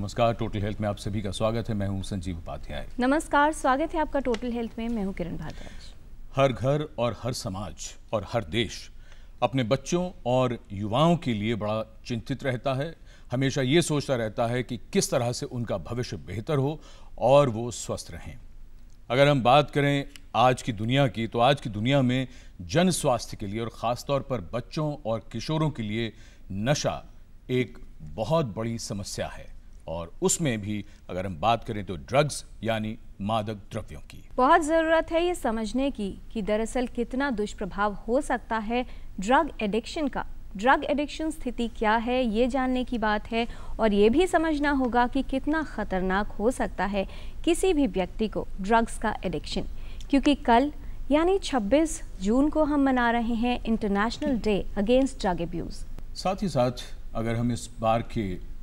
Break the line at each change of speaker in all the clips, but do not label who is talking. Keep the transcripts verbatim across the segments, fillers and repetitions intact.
नमस्कार, total health में आप सभी का स्वागत है। मैं हूं संजीव उपाध्याय।
नमस्कार, स्वागत है आपका टोटल हेल्थ में। मैं हूं किरण भारद्वाज।
हर घर और हर समाज और हर देश अपने बच्चों और युवाओं के लिए बड़ा चिंतित रहता है। हमेशा ये सोचता रहता है कि किस तरह से उनका भविष्य बेहतर हो और वो स्वस्थ रहें। अगर हम बात करें आज की दुनिया की, तो आज की दुनिया में जन स्वास्थ्य के लिए और ख़ासतौर पर बच्चों और किशोरों के लिए नशा एक बहुत बड़ी समस्या है। और उसमें भी अगर हम बात करें तो ड्रग्स यानी मादक द्रव्यों की
बहुत ज़रूरत है ये समझने की कि दरअसल कितना दुष्प्रभाव हो सकता है ड्रग एडिक्शन का। ड्रग एडिक्शन स्थिति क्या है ये जानने की बात है, और ये भी समझना होगा कि कितना खतरनाक हो सकता है किसी भी व्यक्ति को ड्रग्स का एडिक्शन। क्योंकि कल यानी छब्बीस जून को हम मना रहे हैं international day against drug abuse.
साथ ही साथ अगर हम इस बार के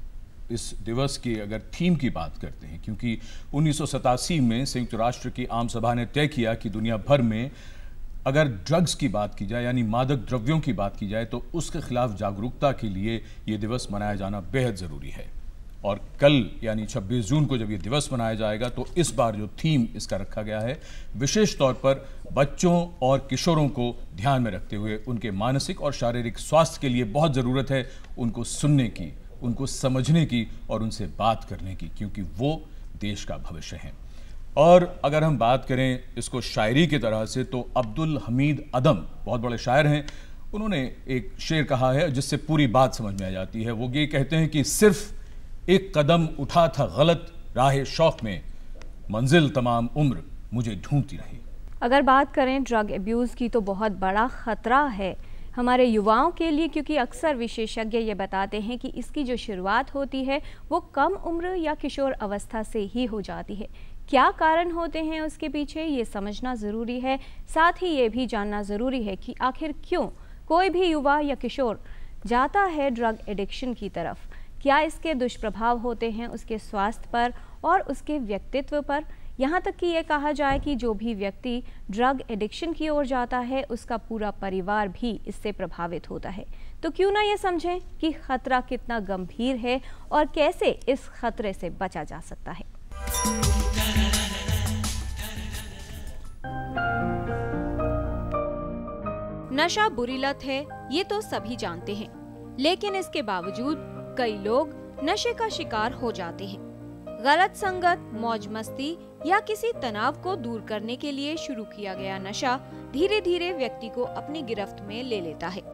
इस दिवस की अगर थीम की बात करते हैं, क्योंकि उन्नीस सौ सतासी में संयुक्त राष्ट्र की आम सभा ने तय किया कि दुनिया भर में अगर ड्रग्स की बात की जाए यानी मादक द्रव्यों की बात की जाए तो उसके खिलाफ जागरूकता के लिए ये दिवस मनाया जाना बेहद ज़रूरी है। और कल यानी छब्बीस जून को जब ये दिवस मनाया जाएगा तो इस बार जो थीम इसका रखा गया है विशेष तौर पर बच्चों और किशोरों को ध्यान में रखते हुए उनके मानसिक और शारीरिक स्वास्थ्य के लिए बहुत ज़रूरत है उनको सुनने की, उनको समझने की और उनसे बात करने की, क्योंकि वो देश का भविष्य है। और अगर हम बात करें इसको शायरी की तरह से तो अब्दुल हमीद अदम बहुत बड़े शायर हैं। उन्होंने एक शेर कहा है जिससे पूरी बात समझ में आ जाती है। वो ये कहते हैं कि सिर्फ एक कदम उठा था गलत राह शौक में, मंजिल तमाम उम्र मुझे ढूंढती रही।
अगर बात करें ड्रग अब्यूज़ की तो बहुत बड़ा ख़तरा है हमारे युवाओं के लिए, क्योंकि अक्सर विशेषज्ञ ये बताते हैं कि इसकी जो शुरुआत होती है वो कम उम्र या किशोर अवस्था से ही हो जाती है। क्या कारण होते हैं उसके पीछे ये समझना ज़रूरी है। साथ ही ये भी जानना ज़रूरी है कि आखिर क्यों कोई भी युवा या किशोर जाता है ड्रग एडिक्शन की तरफ। क्या इसके दुष्प्रभाव होते हैं उसके स्वास्थ्य पर और उसके व्यक्तित्व पर। यहाँ तक कि ये कहा जाए कि जो भी व्यक्ति ड्रग एडिक्शन की ओर जाता है उसका पूरा परिवार भी इससे प्रभावित होता है। तो क्यों ना ये समझें कि खतरा कितना गंभीर है और कैसे इस खतरे से बचा जा सकता है। नशा बुरी लत है ये तो सभी जानते हैं, लेकिन इसके बावजूद कई लोग नशे का शिकार हो जाते हैं। गलत संगत, मौज मस्ती या किसी तनाव को दूर करने के लिए शुरू किया गया नशा धीरे धीरे व्यक्ति को अपनी गिरफ्त में ले लेता है।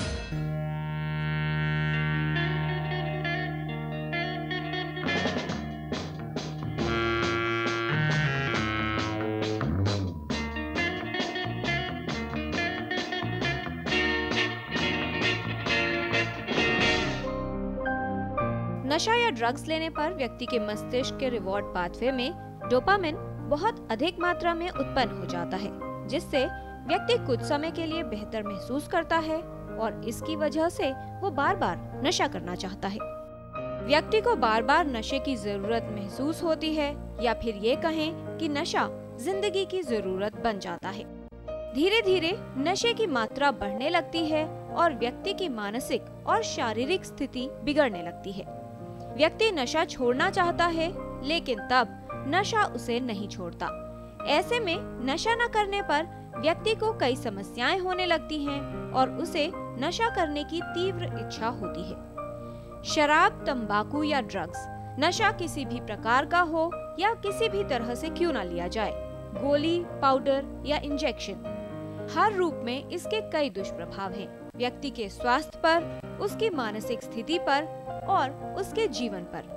नशा या ड्रग्स लेने पर व्यक्ति के मस्तिष्क के रिवॉर्ड पाथवे में डोपामिन बहुत अधिक मात्रा में उत्पन्न हो जाता है, जिससे व्यक्ति कुछ समय के लिए बेहतर महसूस करता है और इसकी वजह से वो बार बार नशा करना चाहता है। व्यक्ति को बार बार नशे की जरूरत महसूस होती है, या फिर ये कहें कि नशा जिंदगी की जरूरत बन जाता है। धीरे धीरे नशे की मात्रा बढ़ने लगती है और व्यक्ति की मानसिक और शारीरिक स्थिति बिगड़ने लगती है। व्यक्ति नशा छोड़ना चाहता है, लेकिन तब नशा उसे नहीं छोड़ता। ऐसे में नशा न करने पर व्यक्ति को कई समस्याएं होने लगती हैं और उसे नशा करने की तीव्र इच्छा होती है। शराब, तंबाकू या ड्रग्स, नशा किसी भी प्रकार का हो या किसी भी तरह से क्यों न लिया जाए, गोली, पाउडर या इंजेक्शन, हर रूप में इसके कई दुष्प्रभाव हैं व्यक्ति के स्वास्थ्य पर, उसकी मानसिक स्थिति पर और उसके जीवन पर।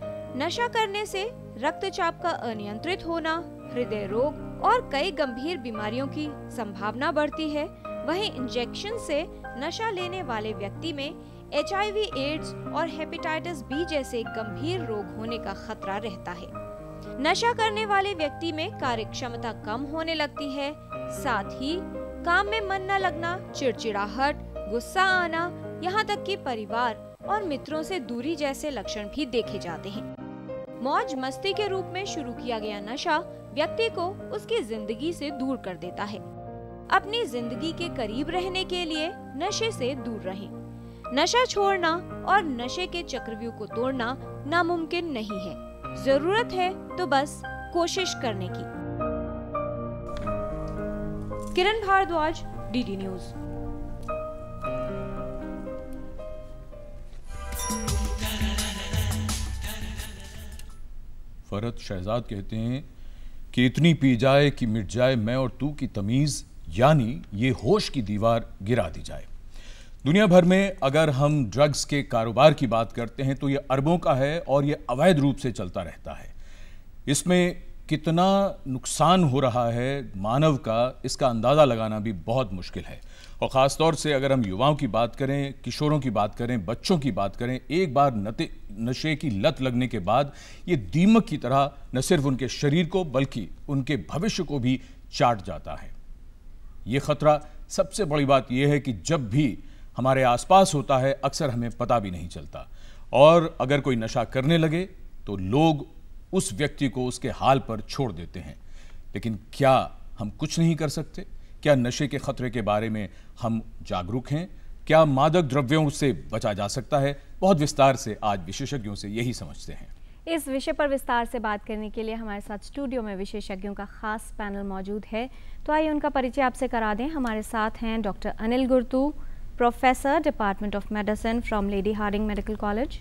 नशा करने से रक्तचाप का अनियंत्रित होना, हृदय रोग और कई गंभीर बीमारियों की संभावना बढ़ती है। वहीं इंजेक्शन से नशा लेने वाले व्यक्ति में एच आई वी एड्स और हेपेटाइटिस बी जैसे गंभीर रोग होने का खतरा रहता है। नशा करने वाले व्यक्ति में कार्य क्षमता कम होने लगती है, साथ ही काम में मन न लगना, चिड़चिड़ाहट, गुस्सा आना, यहाँ तक कि परिवार और मित्रों से दूरी जैसे लक्षण भी देखे जाते हैं। मौज मस्ती के रूप में शुरू किया गया नशा व्यक्ति को उसकी जिंदगी से दूर कर देता है। अपनी जिंदगी के करीब रहने के लिए नशे से दूर रहें। नशा छोड़ना और नशे के चक्रव्यूह को तोड़ना नामुमकिन नहीं है। जरूरत है तो बस कोशिश करने की। Kiran Bhardwaj, DD news.
फरहत शहजाद कहते हैं कि इतनी पी जाए कि मिट जाए मैं और तू की तमीज, यानी ये होश की दीवार गिरा दी जाए। दुनिया भर में अगर हम ड्रग्स के कारोबार की बात करते हैं तो ये अरबों का है और ये अवैध रूप से चलता रहता है। इसमें कितना नुकसान हो रहा है मानव का, इसका अंदाज़ा लगाना भी बहुत मुश्किल है। और ख़ास तौर से अगर हम युवाओं की बात करें, किशोरों की बात करें, बच्चों की बात करें, एक बार नते नशे की लत लगने के बाद ये दीमक की तरह न सिर्फ उनके शरीर को बल्कि उनके भविष्य को भी चाट जाता है। ये खतरा सबसे बड़ी बात यह है कि जब भी हमारे आसपास होता है अक्सर हमें पता भी नहीं चलता, और अगर कोई नशा करने लगे तो लोग उस व्यक्ति को उसके हाल पर छोड़ देते हैं। लेकिन क्या हम कुछ नहीं कर सकते? क्या नशे के खतरे के बारे में हम जागरूक हैं? क्या मादक द्रव्यों से बचा जा सकता है? बहुत विस्तार से आज विशेषज्ञों से यही समझते हैं।
इस विषय पर विस्तार से बात करने के लिए हमारे साथ स्टूडियो में विशेषज्ञों का खास पैनल मौजूद है। तो आइए उनका परिचय आपसे करा दें। हमारे साथ हैं doctor Anil Gurtu, professor, department of medicine from Lady Hardinge medical college.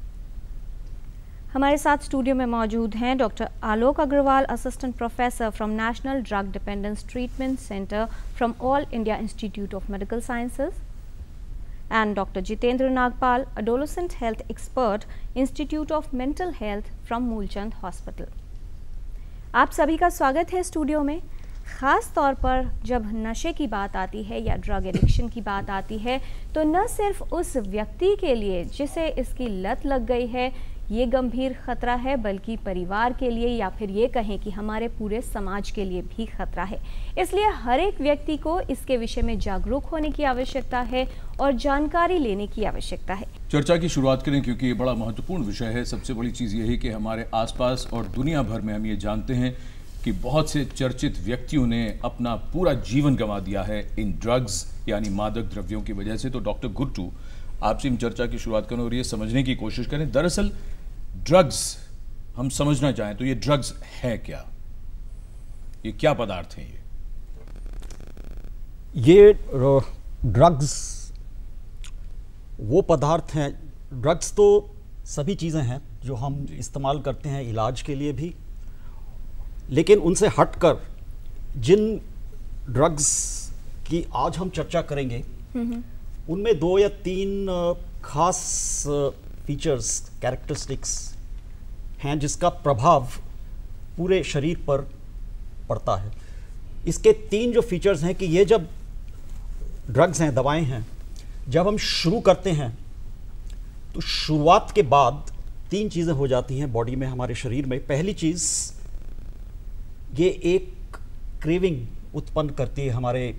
हमारे साथ स्टूडियो में मौजूद हैं doctor Alok Agarwal, assistant professor from national drug dependence treatment centre from all India institute of medical sciences, and Doctor Jitendra Nagpal, adolescent health expert, Institute of Mental Health from Moolchand hospital. आप सभी का स्वागत है स्टूडियो में। ख़ास तौर पर जब नशे की बात आती है या ड्रग एडिक्शन की बात आती है तो न सिर्फ उस व्यक्ति के लिए जिसे इसकी लत लग गई है ये गंभीर खतरा है, बल्कि परिवार के लिए या फिर ये कहें कि हमारे पूरे समाज के लिए भी खतरा है। इसलिए हर एक व्यक्ति को इसके विषय में जागरूक होने की आवश्यकता है और जानकारी लेने की आवश्यकता है।
चर्चा की शुरुआत करें क्योंकि ये बड़ा महत्वपूर्ण विषय है। सबसे बड़ी चीज़ ये है कि हमारे आसपास और दुनिया भर में हम ये जानते हैं कि बहुत से चर्चित व्यक्तियों ने अपना पूरा जीवन गंवा दिया है इन ड्रग्स यानी मादक द्रव्यों की वजह से। तो डॉक्टर गुर्तू, आपसे इन चर्चा की शुरुआत करें और ये समझने की कोशिश करें, दरअसल ड्रग्स हम समझना चाहें तो ये ड्रग्स है क्या? ये क्या पदार्थ हैं? ये
ये ड्रग्स वो पदार्थ हैं। ड्रग्स तो सभी चीज़ें हैं जो हम इस्तेमाल करते हैं इलाज के लिए भी, लेकिन उनसे हटकर जिन ड्रग्स की आज हम चर्चा करेंगे उनमें दो या तीन खास फीचर्स, कैरेक्टरिस्टिक्स हैं जिसका प्रभाव पूरे शरीर पर पड़ता है। इसके तीन जो फीचर्स हैं कि ये जब ड्रग्स हैं, दवाएं हैं, जब हम शुरू करते हैं तो शुरुआत के बाद तीन चीज़ें हो जाती हैं बॉडी में, हमारे शरीर में। पहली चीज़, ये एक क्रेविंग उत्पन्न करती है हमारे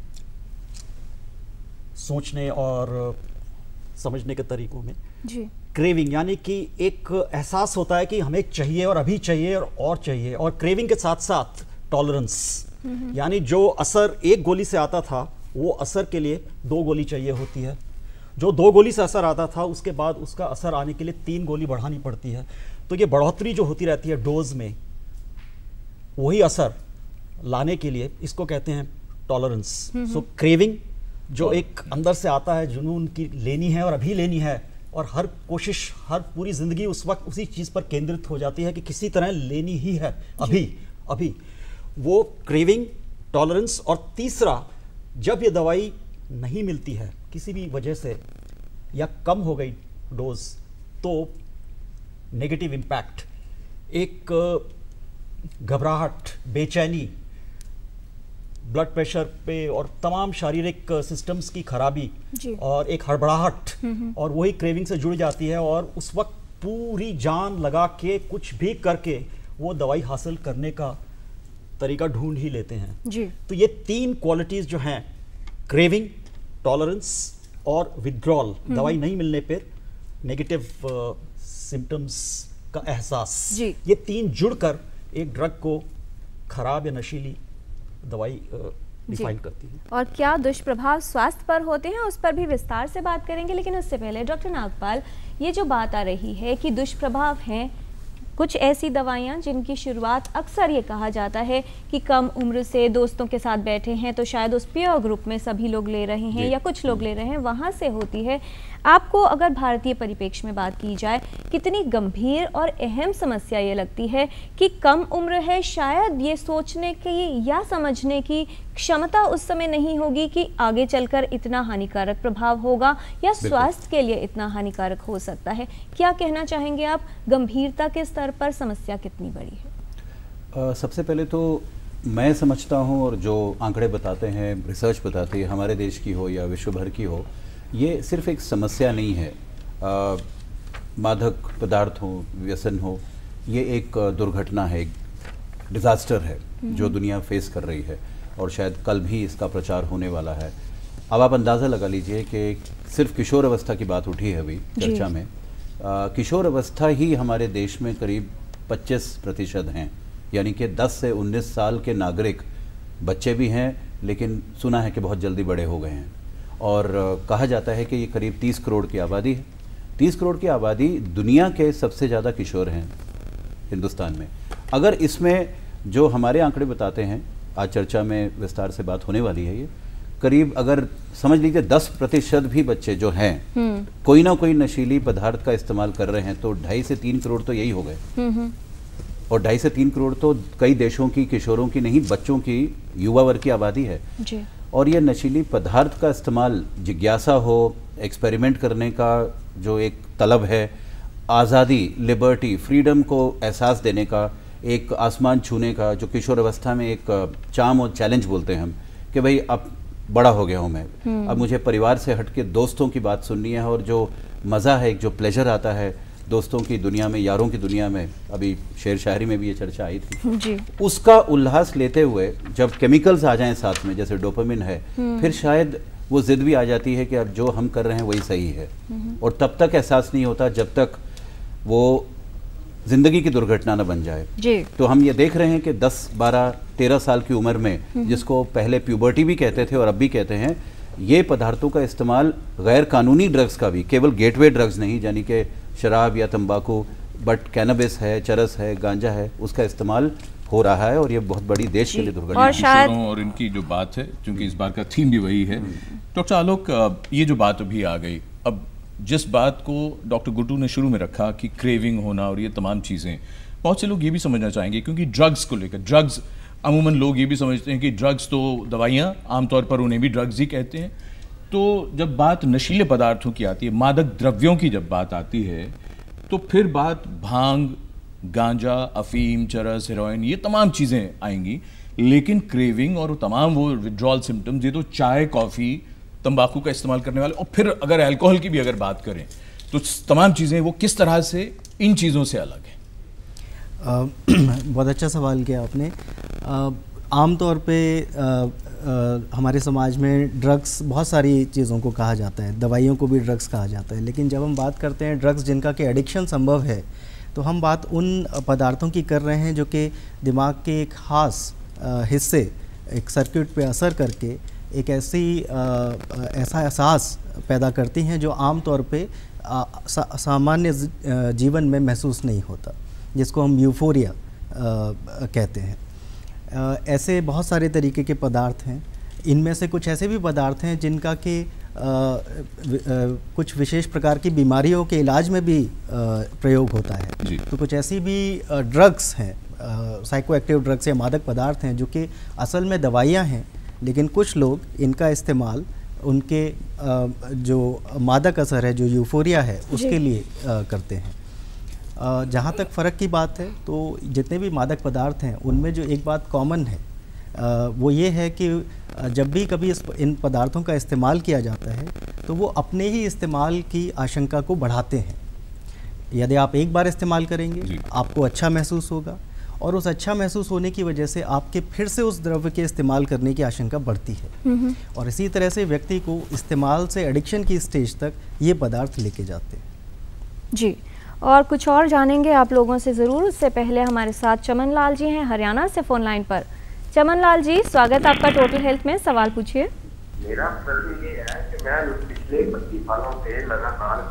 सोचने और समझने के तरीकों में। जी। क्रेविंग यानी कि एक एहसास होता है कि हमें चाहिए और अभी चाहिए और और चाहिए। और क्रेविंग के साथ साथ टॉलरेंस, यानी जो असर एक गोली से आता था वो असर के लिए दो गोली चाहिए होती है। जो दो गोली से असर आता था उसके बाद उसका असर आने के लिए तीन गोली बढ़ानी पड़ती है। तो ये बढ़ोतरी जो होती रहती है डोज में, वही असर लाने के लिए इसको कहते हैं टॉलरेंस। सो क्रेविंग जो एक अंदर से आता है, जुनून की लेनी है और अभी लेनी है, और हर कोशिश, हर पूरी जिंदगी उस वक्त उसी चीज़ पर केंद्रित हो जाती है कि किसी तरह लेनी ही है अभी अभी। वो क्रेविंग, टॉलरेंस। और तीसरा, जब ये दवाई नहीं मिलती है किसी भी वजह से या कम हो गई डोज, तो नेगेटिव इम्पैक्ट, एक घबराहट, बेचैनी, ब्लड प्रेशर पे और तमाम शारीरिक सिस्टम्स की खराबी और एक हड़बड़ाहट, और वही क्रेविंग से जुड़ जाती है। और उस वक्त पूरी जान लगा के कुछ भी करके वो दवाई हासिल करने का तरीका ढूंढ ही लेते हैं जी। तो ये तीन क्वालिटीज जो हैं, क्रेविंग, टॉलरेंस और विड्रॉल, दवाई नहीं मिलने पर नेगेटिव सिम्टम्स का एहसास, ये तीन जुड़कर एक ड्रग को खराब या नशीली दवाई डिफाइन करती है।
और क्या दुष्प्रभाव स्वास्थ्य पर होते हैं उस पर भी विस्तार से बात करेंगे, लेकिन उससे पहले डॉक्टर नागपाल, ये जो बात आ रही है कि दुष्प्रभाव हैं कुछ ऐसी दवाइयाँ जिनकी शुरुआत अक्सर ये कहा जाता है कि कम उम्र से दोस्तों के साथ बैठे हैं तो शायद उस पीयर ग्रुप में सभी लोग ले रहे हैं या कुछ लोग ले रहे हैं, वहाँ से होती है। आपको अगर भारतीय परिप्रेक्ष्य में बात की जाए, कितनी गंभीर और अहम समस्या ये लगती है कि कम उम्र है, शायद ये सोचने की या समझने की क्षमता उस समय नहीं होगी कि आगे चलकर इतना हानिकारक प्रभाव होगा या स्वास्थ्य के लिए इतना हानिकारक हो सकता है। क्या कहना चाहेंगे आप, गंभीरता के स्तर पर समस्या कितनी बड़ी है?
आ, सबसे पहले तो मैं समझता हूँ, और जो आंकड़े बताते हैं, रिसर्च बताती है, हमारे देश की हो या विश्व भर की हो, ये सिर्फ एक समस्या नहीं है। आ, मादक पदार्थ हो, व्यसन हो, ये एक दुर्घटना है, एक डिज़ास्टर है जो दुनिया फेस कर रही है, और शायद कल भी इसका प्रचार होने वाला है। अब आप अंदाज़ा लगा लीजिए कि सिर्फ किशोर अवस्था की बात उठी है अभी चर्चा में। आ, किशोर अवस्था ही हमारे देश में करीब पच्चीस प्रतिशत हैं, यानी कि दस से उन्नीस साल के नागरिक, बच्चे भी हैं लेकिन सुना है कि बहुत जल्दी बड़े हो गए हैं। और कहा जाता है कि ये करीब तीस करोड़ की आबादी है। तीस करोड़ की आबादी, दुनिया के सबसे ज़्यादा किशोर हैं हिंदुस्तान में। अगर इसमें जो हमारे आंकड़े बताते हैं, आज चर्चा में विस्तार से बात होने वाली है, ये करीब अगर समझ लीजिए दस प्रतिशत भी बच्चे जो हैं कोई ना कोई नशीली पदार्थ का इस्तेमाल कर रहे हैं, तो ढाई से तीन करोड़ तो यही हो गए। और ढाई से तीन करोड़ तो कई देशों की किशोरों की नहीं, बच्चों की, युवा वर्ग की आबादी है जी। और ये नशीली पदार्थ का इस्तेमाल, जिज्ञासा हो, एक्सपेरिमेंट करने का जो एक तलब है, आज़ादी, लिबर्टी, फ्रीडम को एहसास देने का, एक आसमान छूने का, जो किशोर अवस्था में एक चाम और चैलेंज बोलते हैं हम, कि भाई अब बड़ा हो गया हूँ मैं, अब मुझे परिवार से हट के दोस्तों की बात सुननी है, और जो मज़ा है, एक जो प्लेजर आता है दोस्तों की दुनिया में, यारों की दुनिया में, अभी शेर शायरी में भी ये चर्चा आई थी जी। उसका उल्लास लेते हुए जब केमिकल्स आ जाएं साथ में, जैसे डोपामिन है, फिर शायद वो जिद भी आ जाती है कि अब जो हम कर रहे हैं वही सही है, और तब तक एहसास नहीं होता जब तक वो जिंदगी की दुर्घटना न बन जाए जी। तो हम ये देख रहे हैं कि दस, बारह, तेरह साल की उम्र में, जिसको पहले प्यूबर्टी भी कहते थे और अब भी कहते हैं, ये पदार्थों का इस्तेमाल, गैर कानूनी ड्रग्स का भी, केवल गेटवे ड्रग्स नहीं, यानी कि शराब या तंबाकू, बट कैनबिस है, चरस है, गांजा है, उसका इस्तेमाल हो रहा है, और ये बहुत बड़ी देश के लिए दुर्घटना
है। और इनकी जो बात है, क्योंकि इस बार का थीम भी वही है, डॉक्टर आलोक, ये जो बात अभी आ गई, अब जिस बात को डॉक्टर गुड्डू ने शुरू में रखा कि क्रेविंग होना और ये तमाम चीज़ें, बहुत से लोग ये भी समझना चाहेंगे, क्योंकि ड्रग्स को लेकर, ड्रग्स अमूमन लोग ये भी समझते हैं कि ड्रग्स तो दवाइयाँ, आमतौर पर उन्हें भी ड्रग्स ही कहते हैं। तो जब बात नशीले पदार्थों की आती है, मादक द्रव्यों की जब बात आती है, तो फिर बात भांग, गांजा, अफीम, चरस, हेरोइन, ये तमाम चीज़ें आएंगी। लेकिन क्रेविंग और तमाम वो विड्रॉल सिम्टम्स, ये तो चाय, कॉफ़ी, तंबाकू का इस्तेमाल करने वाले, और फिर अगर अल्कोहल की भी अगर बात करें तो तमाम चीज़ें वो किस तरह से इन चीज़ों से अलग हैं?
बहुत अच्छा सवाल किया आपने। आमतौर पे आ, आ, हमारे समाज में ड्रग्स, बहुत सारी चीज़ों को कहा जाता है, दवाइयों को भी ड्रग्स कहा जाता है, लेकिन जब हम बात करते हैं ड्रग्स जिनका कि एडिक्शन संभव है, तो हम बात उन पदार्थों की कर रहे हैं जो कि दिमाग के एक खास हिस्से, एक सर्किट पे असर करके एक ऐसी आ, ऐसा एहसास पैदा करती हैं जो आम तौर पे आ, सा, सामान्य जीवन में महसूस नहीं होता, जिसको हम यूफोरिया कहते हैं। आ, ऐसे बहुत सारे तरीके के पदार्थ हैं। इनमें से कुछ ऐसे भी पदार्थ हैं जिनका कि कुछ विशेष प्रकार की बीमारियों के इलाज में भी आ, प्रयोग होता है। तो कुछ ऐसी भी ड्रग्स हैं, साइको एक्टिव ड्रग्स या मादक पदार्थ हैं जो कि असल में दवाइयाँ हैं, लेकिन कुछ लोग इनका इस्तेमाल उनके आ, जो मादक असर है, जो यूफोरिया है, उसके लिए आ, करते हैं। जहाँ तक फ़र्क की बात है, तो जितने भी मादक पदार्थ हैं उनमें जो एक बात कॉमन है आ, वो ये है कि जब भी कभी इस इन पदार्थों का इस्तेमाल किया जाता है तो वो अपने ही इस्तेमाल की आशंका को बढ़ाते हैं। यदि आप एक बार इस्तेमाल करेंगे आपको अच्छा महसूस होगा, और उस अच्छा महसूस होने की वजह से आपके फिर से उस द्रव्य के इस्तेमाल करने की आशंका बढ़ती है, और इसी तरह से व्यक्ति को इस्तेमाल से एडिक्शन की स्टेज तक ये पदार्थ लेके जाते हैं।
जी, और कुछ और जानेंगे आप लोगों से ज़रूर। उससे पहले हमारे साथ चमन लाल जी हैं हरियाणा से फ़ोन लाइन पर। चमन लाल जी, स्वागत आपका टोटल हेल्थ में, सवाल पूछिए।
मेरा प्रश्न ये है कि मैं पिछले पच्चीस सालों से लगातार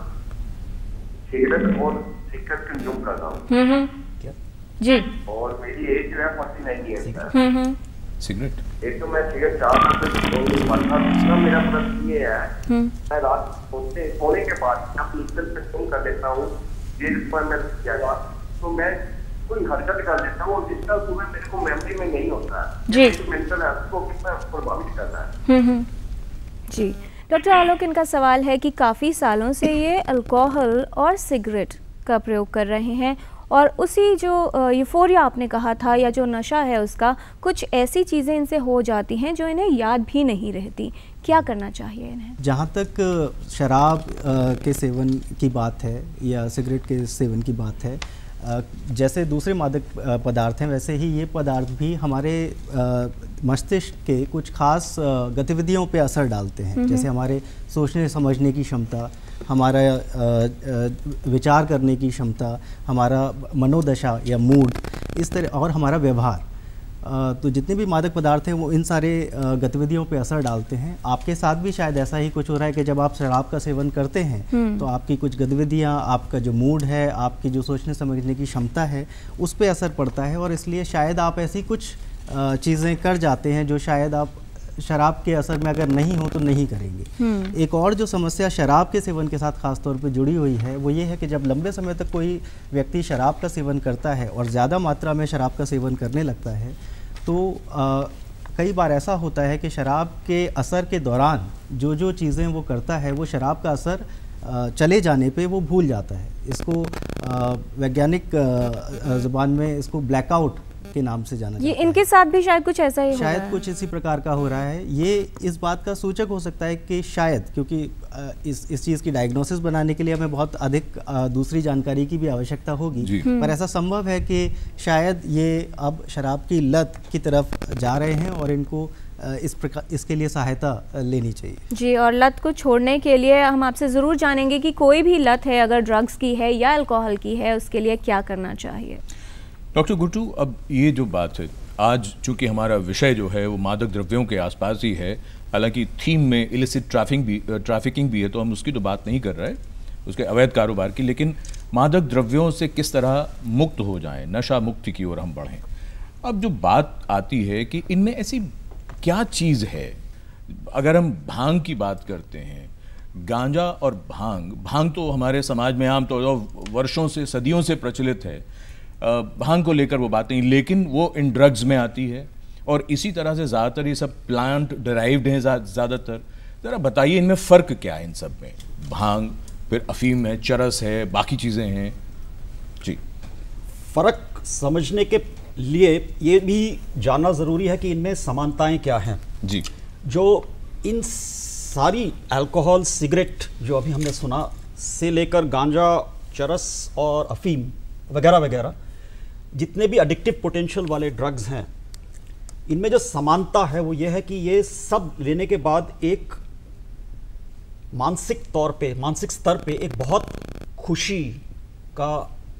सिगरेट और सिगरेट कंज्यूम कर रहा हूँ
जी,
और मेरी एज जो है फोर्टी नाइन ईयर्स है।
हम्म
सिगरेट एक तो मैं सिगरेट चार दूसरा मेरा प्रश्न ये है, मैं रात सोते सोने के बाद अपनी कंज्यूम कर लेता हूँ, पर मैं ज्यादा तो मैं कोई हरकत कर लेता हूँ और जिसका सुबह मेरे को मेमोरी में नहीं होता है
जी,
तो मेंटल हेल्थ को कितना प्रभावित कर रहा है।
हम्म जी। डॉक्टर आलोक, इनका सवाल है कि काफ़ी सालों से ये अल्कोहल और सिगरेट का प्रयोग कर रहे हैं और उसी जो यूफोरिया आपने कहा था या जो नशा है उसका, कुछ ऐसी चीज़ें इनसे हो जाती हैं जो इन्हें याद भी नहीं रहती, क्या करना चाहिए इन्हें?
जहाँ तक शराब के सेवन की बात है या सिगरेट के सेवन की बात है, जैसे दूसरे मादक पदार्थ हैं वैसे ही ये पदार्थ भी हमारे मस्तिष्क के कुछ खास गतिविधियों पे असर डालते हैं, जैसे हमारे सोचने समझने की क्षमता, हमारा विचार करने की क्षमता, हमारा मनोदशा या मूड, इस तरह, और हमारा व्यवहार। तो जितने भी मादक पदार्थ हैं वो इन सारे गतिविधियों पे असर डालते हैं। आपके साथ भी शायद ऐसा ही कुछ हो रहा है कि जब आप शराब का सेवन करते हैं तो आपकी कुछ गतिविधियां, आपका जो मूड है, आपकी जो सोचने समझने की क्षमता है, उस पे असर पड़ता है और इसलिए शायद आप ऐसी कुछ चीज़ें कर जाते हैं जो शायद आप शराब के असर में अगर नहीं हो तो नहीं करेंगे। एक और जो समस्या शराब के सेवन के साथ खास तौर पे जुड़ी हुई है वो ये है कि जब लंबे समय तक कोई व्यक्ति शराब का सेवन करता है और ज़्यादा मात्रा में शराब का सेवन करने लगता है तो आ, कई बार ऐसा होता है कि शराब के असर के दौरान जो जो चीज़ें वो करता है वो शराब का असर आ, चले जाने पे वो भूल जाता है। इसको वैज्ञानिक ज़ुबान में इसको ब्लैकआउट के नाम से जाना जाता है।
ये इनके साथ भी शायद कुछ ऐसा ही हो रहा है।
शायद कुछ इसी प्रकार का हो रहा है। ये इस बात का सूचक हो सकता है कि शायद, क्योंकि इस इस चीज़ की डायग्नोसिस बनाने के लिए हमें बहुत अधिक दूसरी जानकारी की भी आवश्यकता होगी, पर ऐसा संभव है कि शायद ये अब शराब की लत की तरफ जा रहे हैं और इनको इस प्रकार इसके लिए सहायता लेनी चाहिए। जी, और लत को छोड़ने के लिए हम आपसे ज़रूर जानेंगे कि कोई भी लत है, अगर ड्रग्स की है या अल्कोहल की है, उसके लिए क्या करना चाहिए।
डॉक्टर गुट्टू, अब ये जो बात है, आज चूंकि हमारा विषय जो है वो मादक द्रव्यों के आसपास ही है, हालांकि थीम में इलिसिट ट्रैफिकिंग भी ट्रैफिकिंग भी है तो हम उसकी तो बात नहीं कर रहे, उसके अवैध कारोबार की, लेकिन मादक द्रव्यों से किस तरह मुक्त हो जाएं, नशा मुक्ति की ओर हम बढ़ें। अब जो बात आती है कि इनमें ऐसी क्या चीज़ है, अगर हम भांग की बात करते हैं, गांजा और भांग भांग तो हमारे समाज में आम तौर पर वर्षों से, सदियों से प्रचलित है, भांग को लेकर वो बात नहीं, लेकिन वो इन ड्रग्स में आती है और इसी तरह से ज़्यादातर ये सब प्लांट डिराइव्ड हैं ज़्यादातर। ज़रा बताइए इनमें फ़र्क क्या है इन सब में, भांग, फिर अफीम है, चरस है, बाकी चीज़ें हैं जी।
फ़र्क समझने के लिए ये भी जानना ज़रूरी है कि इनमें समानताएं क्या हैं
जी।
जो इन सारी अल्कोहल, सिगरेट जो अभी हमने सुना से लेकर गांजा, चरस और अफीम वगैरह वगैरह, जितने भी एडिक्टिव पोटेंशियल वाले ड्रग्स हैं, इनमें जो समानता है वो ये है कि ये सब लेने के बाद एक मानसिक तौर पे, मानसिक स्तर पे एक बहुत खुशी का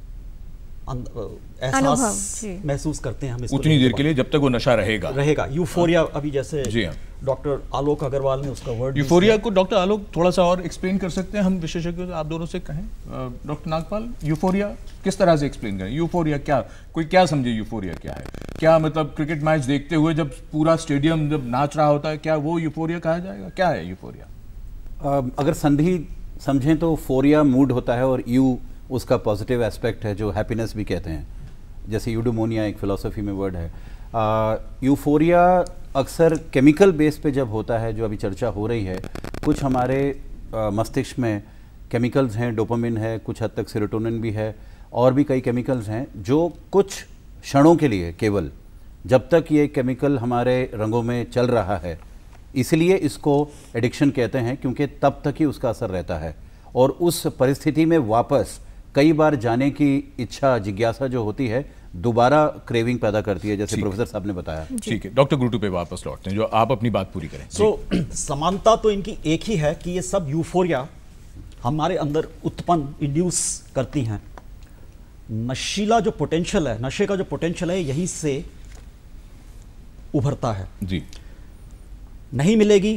एहसास महसूस करते हैं हम इसको
उतनी देर के लिए जब तक वो नशा रहेगा
रहेगा यूफोरिया। अभी जैसे जी हाँ, डॉक्टर आलोक अग्रवाल ने उसका वर्ड
यूफोरिया को डॉक्टर आलोक थोड़ा सा और एक्सप्लेन कर सकते हैं, हम विशेषज्ञों से आप दोनों से कहें। डॉक्टर नागपाल, यूफोरिया किस तरह से एक्सप्लेन करें, यूफोरिया क्या, कोई क्या समझे यूफोरिया क्या है? क्या मतलब क्रिकेट मैच देखते हुए जब पूरा स्टेडियम जब नाच रहा होता है, क्या वो यूफोरिया कहा जाएगा? क्या है यूफोरिया?
अगर संधि समझें तो फोरिया मूड होता है और यू उसका पॉजिटिव एस्पेक्ट है जो हैप्पीनेस भी कहते हैं, जैसे यूडोमोनिया एक फिलॉसफी में वर्ड है। यूफोरिया अक्सर केमिकल बेस पे जब होता है, जो अभी चर्चा हो रही है, कुछ हमारे मस्तिष्क में केमिकल्स हैं, डोपामिन है, कुछ हद तक सेरोटोनिन भी है, और भी कई केमिकल्स हैं जो कुछ क्षणों के लिए केवल, जब तक ये केमिकल हमारे रंगों में चल रहा है, इसलिए इसको एडिक्शन कहते हैं, क्योंकि तब तक ही उसका असर रहता है और उस परिस्थिति में वापस कई बार जाने की इच्छा, जिज्ञासा जो होती है, दोबारा क्रेविंग पैदा करती है, जैसे प्रोफेसर साहब ने बताया।
ठीक है, डॉक्टर गुरुटू पे वापस लौटते हैं, जो आप अपनी बात पूरी करें।
सो so, समानता तो इनकी एक ही है कि ये सब यूफोरिया हमारे अंदर उत्पन्न, इंड्यूस करती हैं। नशीला जो पोटेंशियल है, नशे का जो पोटेंशियल है, यहीं से उभरता है
जी।
नहीं मिलेगी,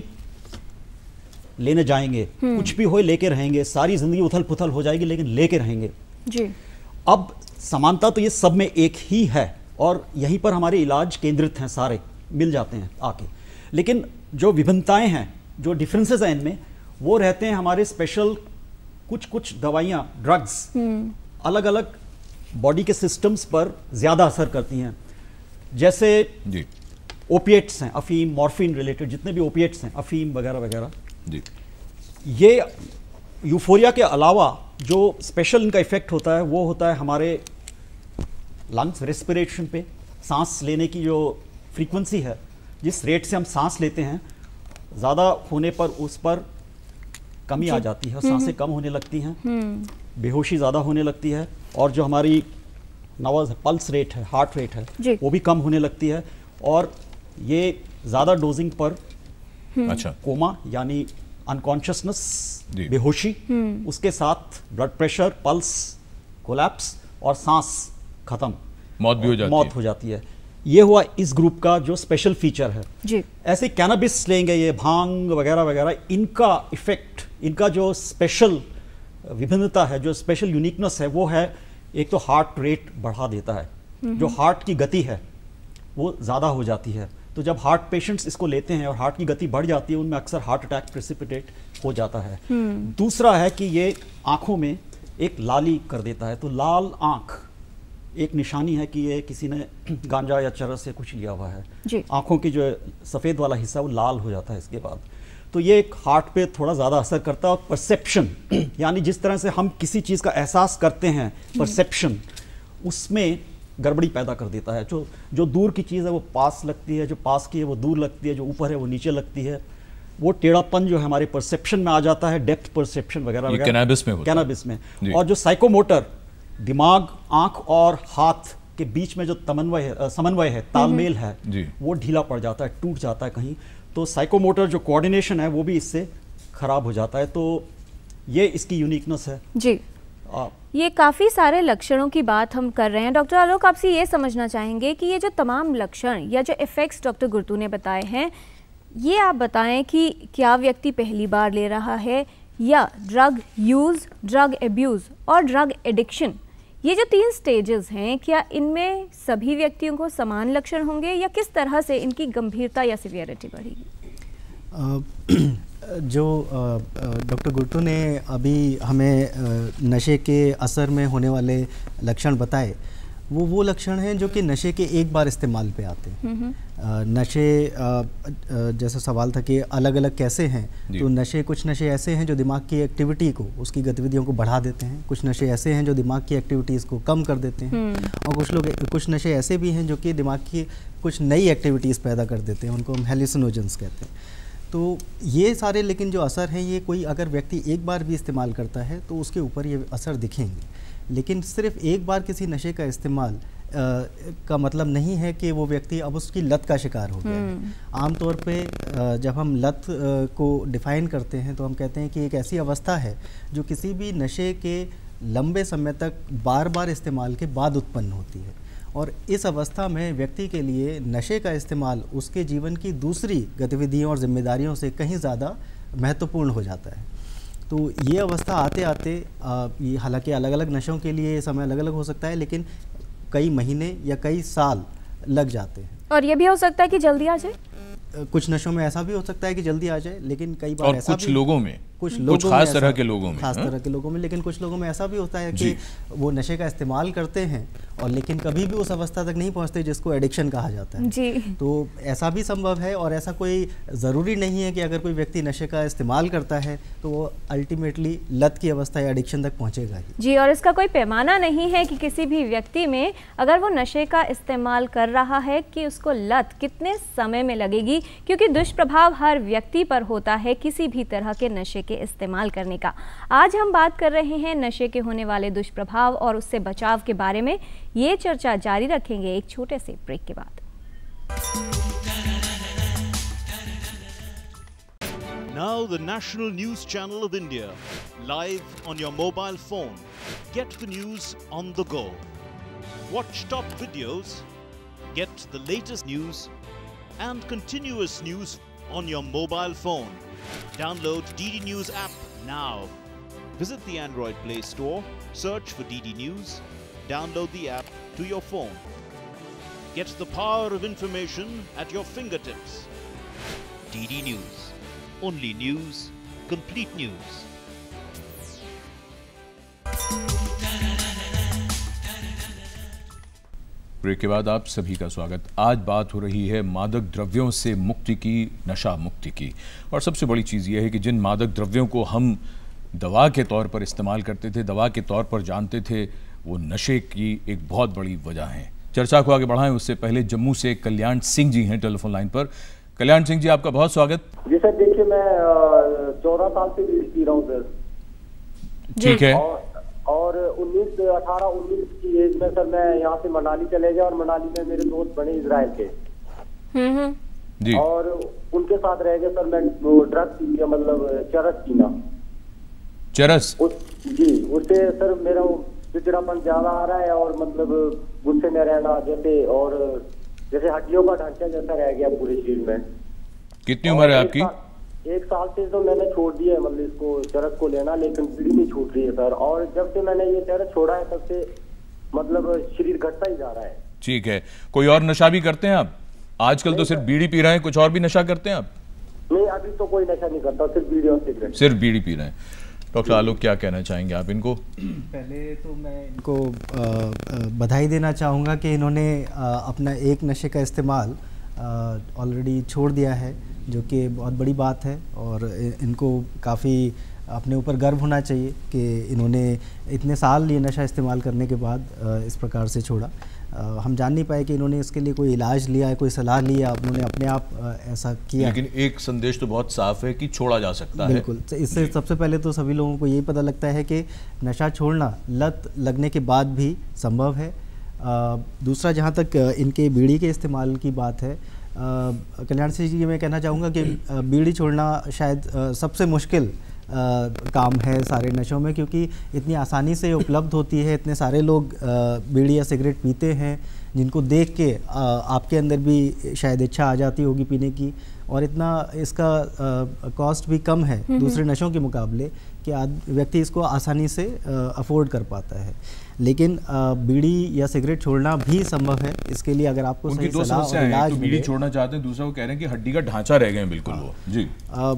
लेने जाएंगे, कुछ भी हो लेके रहेंगे, सारी जिंदगी उथल पुथल हो जाएगी लेकिन लेके रहेंगे
जी।
अब समानता तो ये सब में एक ही है और यहीं पर हमारे इलाज केंद्रित हैं, सारे मिल जाते हैं आके। लेकिन जो विभिन्नताएं हैं, जो डिफरेंसेस हैं इनमें, वो रहते हैं हमारे स्पेशल कुछ कुछ दवाइयाँ, ड्रग्स अलग अलग बॉडी के सिस्टम्स पर ज़्यादा असर करती हैं। जैसे
जी
ओपिएट्स हैं, अफीम, मॉर्फिन रिलेटेड जितने भी ओपिएट्स हैं, अफीम वगैरह वगैरह
जी,
ये यूफोरिया के अलावा जो स्पेशल इनका इफेक्ट होता है वो होता है हमारे लंग्स, रेस्पिरेशन पे, सांस लेने की जो फ्रीक्वेंसी है, जिस रेट से हम सांस लेते हैं, ज़्यादा होने पर उस पर कमी आ जाती है, सांसें कम होने लगती हैं, बेहोशी ज़्यादा होने लगती है, और जो हमारी नवाज पल्स रेट है, हार्ट रेट है, वो भी कम होने लगती है। और ये ज़्यादा डोजिंग पर
अच्छा
कोमा यानी अनकॉन्शियसनेस, बेहोशी, उसके साथ ब्लड प्रेशर, पल्स, कोलैप्स और सांस खत्म,
मौत भी हो जाती
मौत
है।
हो जाती है। ये हुआ इस ग्रुप का जो स्पेशल फीचर है
जी।
ऐसे कैनबिस लेंगे, ये भांग वगैरह वगैरह, इनका इफेक्ट, इनका जो स्पेशल विभिन्नता है, जो स्पेशल यूनिकनेस है, वो है एक तो हार्ट रेट बढ़ा देता है, जो हार्ट की गति है वो ज़्यादा हो जाती है। तो जब हार्ट पेशेंट्स इसको लेते हैं और हार्ट की गति बढ़ जाती है, उनमें अक्सर हार्ट अटैक प्रेसिपिटेट हो जाता है। दूसरा है कि ये आँखों में एक लाली कर देता है, तो लाल आँख एक निशानी है कि ये किसी ने गांजा या चरस से कुछ लिया हुआ है। आँखों की जो सफ़ेद वाला हिस्सा वो लाल हो जाता है इसके बाद। तो ये एक हार्ट पे थोड़ा ज़्यादा असर करता है। और परसेप्शन यानी जिस तरह से हम किसी चीज़ का एहसास करते हैं, परसेप्शन, उसमें गड़बड़ी पैदा कर देता है। जो जो दूर की चीज़ है वो पास लगती है, जो पास की है वो दूर लगती है, जो ऊपर है वो नीचे लगती है। वो टेढ़ापन जो है हमारे परसेप्शन में आ जाता है, डेप्थ परसेप्शन वगैरह वगैरह
कैनबिस में होता है।
कैनबिस में। और जो साइकोमोटर, दिमाग, आँख और हाथ के बीच में जो तमन्वय है, समन्वय है, तालमेल है, वो ढीला पड़ जाता है, टूट जाता है कहीं। तो साइकोमोटर जो कोऑर्डिनेशन है वो भी इससे खराब हो जाता है। तो ये इसकी यूनिकनेस है
जी।
आ,
ये काफ़ी सारे लक्षणों की बात हम कर रहे हैं। डॉक्टर आलोक, आपसे ये समझना चाहेंगे कि ये जो तमाम लक्षण या जो इफ़ेक्ट्स डॉक्टर गुर्तू ने बताए हैं, ये आप बताएं कि क्या व्यक्ति पहली बार ले रहा है या ड्रग यूज़, ड्रग एब्यूज़ और ड्रग एडिक्शन, ये जो तीन स्टेजेस हैं, क्या इनमें सभी व्यक्तियों को समान लक्षण होंगे या किस तरह से इनकी गंभीरता या सिवियरिटी बढ़ेगी?
जो डॉक्टर गुर्तू ने अभी हमें नशे के असर में होने वाले लक्षण बताए, वो वो लक्षण हैं जो कि नशे के एक बार इस्तेमाल पे आते हैं। नशे, जैसा सवाल था कि अलग अलग कैसे हैं, तो नशे, कुछ नशे ऐसे हैं जो दिमाग की एक्टिविटी को, उसकी गतिविधियों को बढ़ा देते हैं। कुछ नशे ऐसे हैं जो दिमाग की एक्टिविटीज़ को कम कर देते हैं। और कुछ लोग, कुछ नशे ऐसे भी हैं जो कि दिमाग की कुछ नई एक्टिविटीज़ पैदा कर देते हैं, उनको हम हेलुसिनोजेंस कहते हैं। तो ये सारे लेकिन जो असर हैं, ये कोई अगर व्यक्ति एक बार भी इस्तेमाल करता है तो उसके ऊपर ये असर दिखेंगे। लेकिन सिर्फ एक बार किसी नशे का इस्तेमाल आ, का मतलब नहीं है कि वो व्यक्ति अब उसकी लत का शिकार हो गया है। आमतौर पे आ, जब हम लत आ, को डिफ़ाइन करते हैं तो हम कहते हैं कि एक ऐसी अवस्था है जो किसी भी नशे के लंबे समय तक बार बार इस्तेमाल के बाद उत्पन्न होती है। और इस अवस्था में व्यक्ति के लिए नशे का इस्तेमाल उसके जीवन की दूसरी गतिविधियों और जिम्मेदारियों से कहीं ज़्यादा महत्वपूर्ण हो जाता है। तो ये अवस्था आते आते आ, ये हालांकि अलग अलग नशों के लिए समय अलग अलग हो सकता है, लेकिन कई महीने या कई साल लग जाते हैं।
और ये भी हो सकता है कि जल्दी आ जाए।
कुछ नशों में ऐसा भी हो सकता है कि जल्दी आ जाए, लेकिन कई बार
और
ऐसा
कुछ
भी,
लोगों में
कुछ
कुछ
लोगों
खास
में
तरह
ऐसा-
के लोगों में
खास
हाँ?
तरह के लोगों में, लेकिन कुछ लोगों में ऐसा भी होता है कि वो नशे का इस्तेमाल करते हैं और लेकिन कभी भी उस अवस्था तक नहीं पहुंचते जिसको एडिक्शन कहा जाता है।
जी।
तो ऐसा भी संभव है, और ऐसा कोई ज़रूरी नहीं है कि अगर कोई व्यक्ति नशे का इस्तेमाल करता है तो वो अल्टीमेटली लत की अवस्था या एडिक्शन तक पहुंचेगा ही।
जी, और इसका कोई पैमाना नहीं है कि किसी भी व्यक्ति में अगर वो नशे का इस्तेमाल कर रहा है कि उसको लत कितने समय में लगेगी, क्योंकि दुष्प्रभाव हर व्यक्ति पर होता है किसी भी तरह के नशे के इस्तेमाल करने का। आज हम बात कर रहे हैं नशे के होने वाले दुष्प्रभाव और उससे बचाव के बारे में। ये चर्चा जारी रखेंगे एक छोटे से ब्रेक के बाद।
Now the National News Channel of India, live on your mobile phone. Get the news on the go. Watch top videos, get the latest news and continuous news on your mobile phone. Download D D News app now. Visit the Android Play Store, search for D D News, download the app to your phone. Get the power of information at your fingertips. D D News. Only news, complete news.
Break के बाद आप सभी का स्वागत। आज बात हो रही है मादक द्रव्यों से मुक्ति की, नशा मुक्ति की। और सबसे बड़ी चीज़ यह है कि जिन मादक द्रव्यों को हम दवा के तौर पर इस्तेमाल करते थे, दवा के तौर पर जानते थे, वो नशे की एक बहुत बड़ी वजह है। चर्चा को आगे बढ़ाएं उससे पहले जम्मू से कल्याण सिंह जी हैं टेलीफोन लाइन पर। कल्याण सिंह जी, आपका बहुत स्वागत।
जी सर, देखिए मैं चौदह साल से बीड़ी पी रहा हूँ सर।
ठीक है।
और, और उन्नीस अठारह उन्नीस की एज में सर मैं यहाँ से मनाली चले गया और मनाली में मेरे दोस्त बने इजराइल के। हम्म जी। और उनके साथ रह गए सर। मैं ड्रग्स पी गया, मतलब चरस पीना।
चरस?
उस, जी, उससे सर मेरा चिड़चिड़ापन ज्यादा आ रहा है और मतलब गुस्से में रहना जैसे, और जैसे हड्डियों का ढांचा जैसा रह गया पूरे शरीर में।
कितनी उम्र है आपकी?
एक साल से तो मैंने छोड़ दिया है, मतलब इसको चरस को लेना, लेकिन बीड़ी नहीं छूट रही है सर। और जब से मैंने ये चरस छोड़ा है तब से मतलब शरीर घटता ही जा रहा है।
ठीक है। कोई और नशा भी करते हैं आप? आजकल तो सिर्फ बीड़ी पी रहे हैं, कुछ और भी नशा करते हैं आप?
नहीं, अभी तो कोई नशा नहीं करता, सिर्फ बीड़ी और सिगरेट।
सिर्फ बीड़ी पी रहे हैं। डॉक्टर आलोक, क्या कहना चाहेंगे आप इनको?
पहले तो मैं इनको बधाई देना चाहूँगा कि इन्होंने अपना एक नशे का इस्तेमाल ऑलरेडी छोड़ दिया है, जो कि बहुत बड़ी बात है। और इनको काफ़ी अपने ऊपर गर्व होना चाहिए कि इन्होंने इतने साल ये नशा इस्तेमाल करने के बाद इस प्रकार से छोड़ा। हम जान नहीं पाए कि इन्होंने इसके लिए कोई इलाज लिया है, कोई सलाह लिया, उन्होंने अपने आप ऐसा किया।
लेकिन एक संदेश तो बहुत साफ है कि छोड़ा जा सकता है।
बिल्कुल। इससे सबसे पहले तो सभी लोगों को यही पता लगता है कि नशा छोड़ना लत लगने के बाद भी संभव है। दूसरा, जहाँ तक इनके बीड़ी के इस्तेमाल की बात है, कल्याण सिंह जी, मैं कहना चाहूँगा कि बीड़ी छोड़ना शायद सबसे मुश्किल आ, काम है सारे नशों में, क्योंकि इतनी आसानी से उपलब्ध होती है। इतने सारे लोग बीड़ी या सिगरेट पीते हैं जिनको देख के आ, आपके अंदर भी शायद इच्छा आ जाती होगी पीने की। और इतना इसका कॉस्ट भी कम है दूसरे नशों के मुकाबले कि व्यक्ति इसको आसानी से अफोर्ड कर पाता है। लेकिन बीड़ी या सिगरेट छोड़ना भी संभव है। इसके लिए अगर आपको सही सलाह और इलाज,
तो बीड़ी छोड़ना चाहते हैं, दूसरा वो कह रहे हैं कि हड्डी का ढांचा रह गए बिल्कुल वो। जी। आ,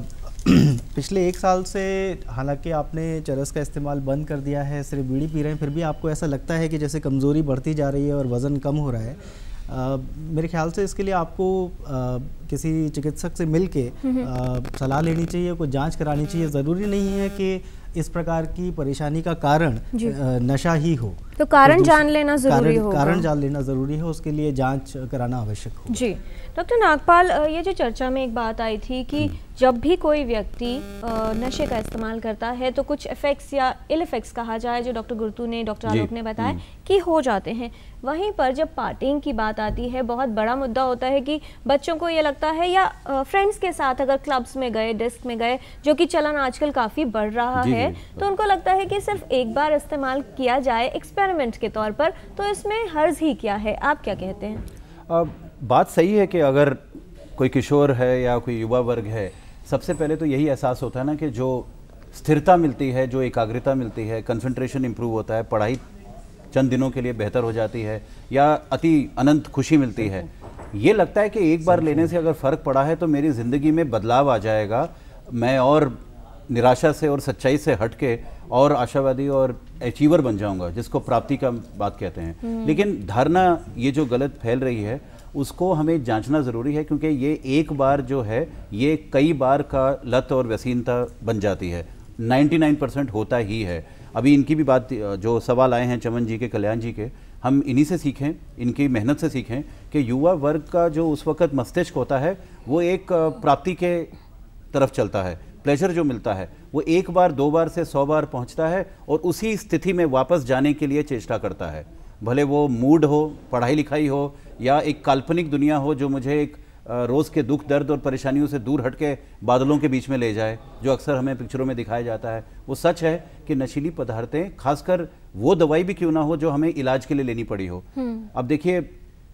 पिछले एक साल से हालांकि आपने चरस का इस्तेमाल बंद कर दिया है, सिर्फ बीड़ी पी रहे हैं, फिर भी आपको ऐसा लगता है कि जैसे कमज़ोरी बढ़ती जा रही है और वज़न कम हो रहा है। आ, मेरे ख्याल से इसके लिए आपको आ, किसी चिकित्सक से मिल के सलाह लेनी चाहिए, कोई जांच करानी चाहिए। ज़रूरी नहीं है कि इस प्रकार की परेशानी का कारण नशा ही हो,
तो कारण तो जान लेना जरूरी होगा।
कारण जान लेना ज़रूरी है, उसके लिए जांच कराना आवश्यक हो।
जी। डॉक्टर नागपाल, ये जो चर्चा में एक बात आई थी कि जब भी कोई व्यक्ति नशे का इस्तेमाल करता है तो कुछ इफ़ेक्ट्स या इल इफ़ेक्ट्स कहा जाए, जो डॉक्टर गुरतू ने, डॉक्टर आलोक ने बताया कि हो जाते हैं। वहीं पर जब पार्टिंग की बात आती है, बहुत बड़ा मुद्दा होता है कि बच्चों को ये लगता है, या फ्रेंड्स के साथ अगर क्लब्स में गए, डिस्क में गए, जो कि चलन आजकल काफ़ी बढ़ रहा है, तो उनको लगता है कि सिर्फ एक बार इस्तेमाल किया जाए एक्सपेरिमेंट के तौर पर, तो इसमें हर्ज ही क्या है? आप क्या कहते हैं?
आ, बात सही है कि अगर कोई किशोर है या कोई युवा वर्ग है, सबसे पहले तो यही एहसास होता है ना कि जो स्थिरता मिलती है, जो एकाग्रता मिलती है, कंसंट्रेशन इंप्रूव होता है, पढ़ाई चंद दिनों के लिए बेहतर हो जाती है, या अति अनंत खुशी मिलती है। ये लगता है कि एक बार लेने से अगर फ़र्क पड़ा है तो मेरी ज़िंदगी में बदलाव आ जाएगा, मैं और निराशा से और सच्चाई से हट के और आशावादी और अचीवर बन जाऊंगा, जिसको प्राप्ति का बात कहते हैं। लेकिन धारणा ये जो गलत फैल रही है उसको हमें जांचना ज़रूरी है, क्योंकि ये एक बार जो है ये कई बार का लत और व्यसनीयता बन जाती है। निन्यानवे परसेंट होता ही है। अभी इनकी भी बात, जो सवाल आए हैं चमन जी के, कल्याण जी के, हम इन्हीं से सीखें, इनकी मेहनत से सीखें कि युवा वर्ग का जो उस वक़्त मस्तिष्क होता है वो एक प्राप्ति के तरफ चलता है। प्लेजर जो मिलता है वो एक बार, दो बार से सौ बार पहुंचता है और उसी स्थिति में वापस जाने के लिए चेष्टा करता है। भले वो मूड हो, पढ़ाई लिखाई हो, या एक काल्पनिक दुनिया हो जो मुझे एक रोज़ के दुख दर्द और परेशानियों से दूर हट के बादलों के बीच में ले जाए, जो अक्सर हमें पिक्चरों में दिखाया जाता है। वो सच है कि नशीली पदार्थें, खासकर वो दवाई भी क्यों ना हो जो हमें इलाज के लिए लेनी पड़ी हो। अब देखिए,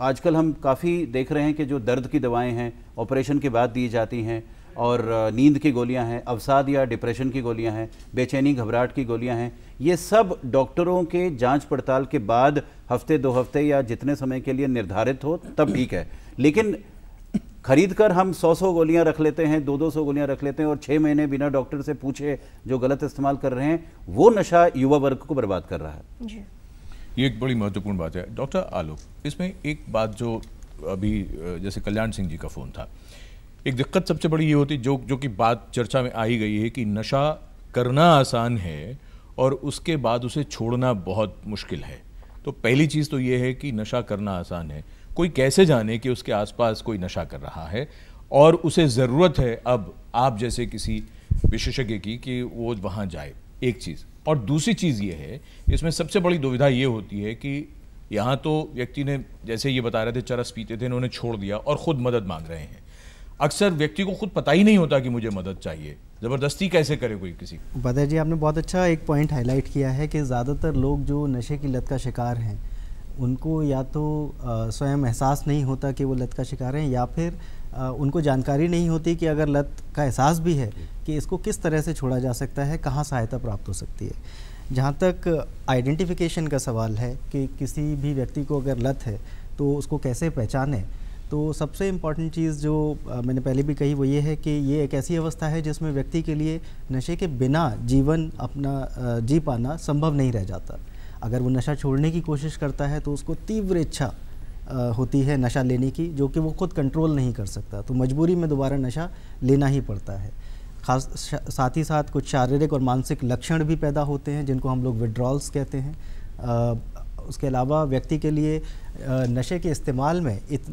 आजकल हम काफ़ी देख रहे हैं कि जो दर्द की दवाएं हैं ऑपरेशन के बाद दी जाती हैं, और नींद की गोलियां हैं, अवसाद या डिप्रेशन की गोलियां हैं, बेचैनी घबराहट की गोलियां हैं, ये सब डॉक्टरों के जांच पड़ताल के बाद हफ्ते दो हफ्ते या जितने समय के लिए निर्धारित हो तब ठीक है। लेकिन खरीद कर हम सौ सौ गोलियां रख लेते हैं, दो दो सौ गोलियां रख लेते हैं, और छः महीने बिना डॉक्टर से पूछे जो गलत इस्तेमाल कर रहे हैं, वो नशा युवा वर्ग को बर्बाद कर रहा है।
जी।
ये एक बड़ी महत्वपूर्ण बात है। डॉक्टर आलोक, इसमें एक बात जो अभी जैसे कल्याण सिंह जी का फ़ोन था, एक दिक्कत सबसे बड़ी ये होती जो जो कि बात चर्चा में आई गई है कि नशा करना आसान है और उसके बाद उसे छोड़ना बहुत मुश्किल है। तो पहली चीज़ तो ये है कि नशा करना आसान है, कोई कैसे जाने कि उसके आसपास कोई नशा कर रहा है और उसे ज़रूरत है अब आप जैसे किसी विशेषज्ञ की कि वो वहाँ जाए, एक चीज़। और दूसरी चीज़ ये है, इसमें सबसे बड़ी दुविधा ये होती है कि यहाँ तो व्यक्ति ने, जैसे ये बता रहे थे, चरस पीते थे, इन्होंने छोड़ दिया और ख़ुद मदद मांग रहे हैं। अक्सर व्यक्ति को खुद पता ही नहीं होता कि मुझे मदद चाहिए, ज़बरदस्ती कैसे करे कोई किसी।
बदर जी, आपने बहुत अच्छा एक पॉइंट हाईलाइट किया है कि ज़्यादातर लोग जो नशे की लत का शिकार हैं उनको या तो स्वयं एहसास नहीं होता कि वो लत का शिकार हैं, या फिर आ, उनको जानकारी नहीं होती कि अगर लत का एहसास भी है कि इसको किस तरह से छोड़ा जा सकता है, कहाँ सहायता प्राप्त हो सकती है। जहाँ तक आइडेंटिफिकेशन का सवाल है कि किसी भी व्यक्ति को अगर लत है तो उसको कैसे पहचानें, तो सबसे इम्पॉर्टेंट चीज़ जो आ, मैंने पहले भी कही वो ये है कि ये एक ऐसी अवस्था है जिसमें व्यक्ति के लिए नशे के बिना जीवन अपना आ, जी पाना संभव नहीं रह जाता। अगर वो नशा छोड़ने की कोशिश करता है तो उसको तीव्र इच्छा आ, होती है नशा लेने की, जो कि वो खुद कंट्रोल नहीं कर सकता, तो मजबूरी में दोबारा नशा लेना ही पड़ता है। खास साथ ही साथ कुछ शारीरिक और मानसिक लक्षण भी पैदा होते हैं जिनको हम लोग विड्रॉल्स कहते हैं। आ, उसके अलावा व्यक्ति के लिए नशे के इस्तेमाल में इत,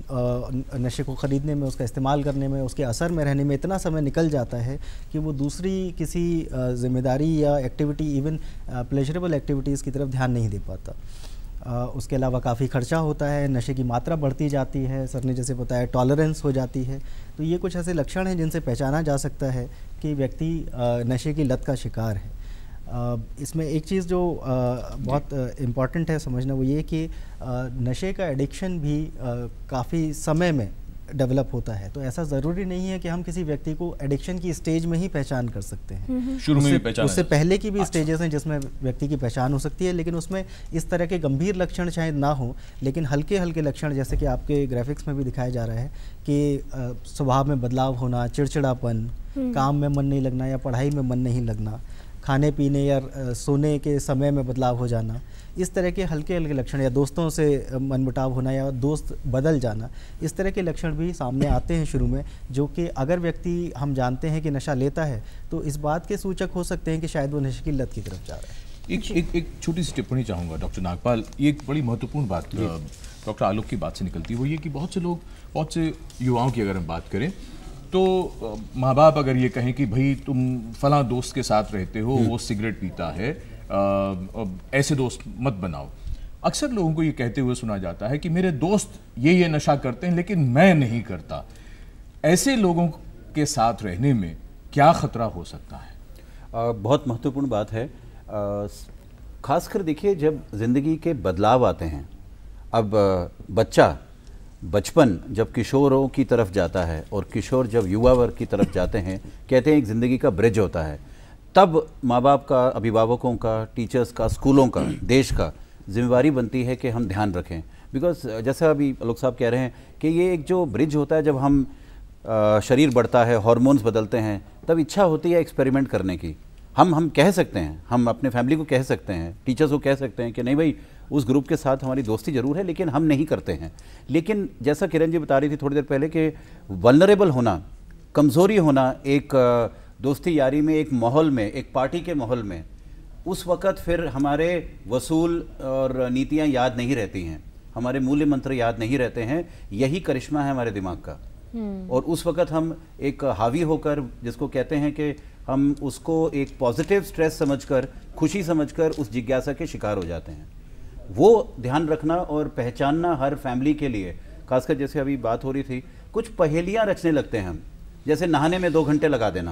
नशे को ख़रीदने में, उसका इस्तेमाल करने में, उसके असर में रहने में इतना समय निकल जाता है कि वो दूसरी किसी ज़िम्मेदारी या एक्टिविटी, इवन प्लेजरेबल एक्टिविटीज़ की तरफ ध्यान नहीं दे पाता। उसके अलावा काफ़ी खर्चा होता है, नशे की मात्रा बढ़ती जाती है, सर ने जैसे बताया टॉलरेंस हो जाती है। तो ये कुछ ऐसे लक्षण हैं जिनसे पहचाना जा सकता है कि व्यक्ति नशे की लत का शिकार है। Uh, इसमें एक चीज़ जो uh, बहुत इम्पॉर्टेंट uh, है समझना, वो ये कि uh, नशे का एडिक्शन भी uh, काफ़ी समय में डेवलप होता है। तो ऐसा ज़रूरी नहीं है कि हम किसी व्यक्ति को एडिक्शन की स्टेज में ही पहचान कर सकते हैं।
शुरू में भी पहचान,
उससे पहले की भी स्टेजेस हैं जिसमें व्यक्ति की पहचान हो सकती है, लेकिन उसमें इस तरह के गंभीर लक्षण शायद ना हो, लेकिन हल्के हल्के लक्षण, जैसे कि आपके ग्राफिक्स में भी दिखाया जा रहा है कि स्वभाव में बदलाव होना, चिड़चिड़ापन, काम में मन नहीं लगना या पढ़ाई में मन नहीं लगना, खाने पीने या सोने के समय में बदलाव हो जाना, इस तरह के हल्के हल्के लक्षण, या दोस्तों से मनमुटाव होना या दोस्त बदल जाना, इस तरह के लक्षण भी सामने आते हैं शुरू में, जो कि अगर व्यक्ति हम जानते हैं कि नशा लेता है तो इस बात के सूचक हो सकते हैं कि शायद वो नशे की लत की तरफ जा रहा है।
एक एक, एक छोटी सी टिप्पणी चाहूँगा डॉक्टर नागपाल। ये एक बड़ी महत्वपूर्ण बात डॉक्टर आलोक की बात से निकलती है, वो ये कि बहुत से लोग, बहुत से युवाओं की अगर हम बात करें तो माँ बाप अगर ये कहें कि भाई तुम फलां दोस्त के साथ रहते हो, वो सिगरेट पीता है, आ, ऐसे दोस्त मत बनाओ। अक्सर लोगों को ये कहते हुए सुना जाता है कि मेरे दोस्त ये ये नशा करते हैं लेकिन मैं नहीं करता। ऐसे लोगों के साथ रहने में क्या खतरा हो सकता है?
आ, बहुत महत्वपूर्ण बात है। खासकर देखिए, जब ज़िंदगी के बदलाव आते हैं, अब बच्चा बचपन जब किशोरों की तरफ जाता है और किशोर जब युवा वर्ग की तरफ जाते हैं, कहते हैं एक ज़िंदगी का ब्रिज होता है, तब माँ बाप का, अभिभावकों का, टीचर्स का, स्कूलों का, देश का जिम्मेवारी बनती है कि हम ध्यान रखें। बिकॉज जैसा अभी आलोक साहब कह रहे हैं कि ये एक जो ब्रिज होता है, जब हम आ, शरीर बढ़ता है, हार्मोन्स बदलते हैं, तब इच्छा होती है एक्सपेरिमेंट करने की। हम हम कह सकते हैं, हम अपने फैमिली को कह सकते हैं, टीचर्स को कह सकते हैं कि नहीं भाई उस ग्रुप के साथ हमारी दोस्ती ज़रूर है लेकिन हम नहीं करते हैं। लेकिन जैसा किरण जी बता रही थी थोड़ी देर पहले कि वल्नरेबल होना, कमज़ोरी होना एक दोस्ती यारी में, एक माहौल में, एक पार्टी के माहौल में, उस वक़्त फिर हमारे वसूल और नीतियाँ याद नहीं रहती हैं, हमारे मूल्य मंत्र याद नहीं रहते हैं। यही करिश्मा है हमारे दिमाग का। और उस वक़्त हम एक हावी होकर, जिसको कहते हैं कि हम उसको एक पॉजिटिव स्ट्रेस समझकर, खुशी समझकर उस जिज्ञासा के शिकार हो जाते हैं। वो ध्यान रखना और पहचानना हर फैमिली के लिए, खासकर जैसे अभी बात हो रही थी, कुछ पहेलियां रचने लगते हैं हम, जैसे नहाने में दो घंटे लगा देना।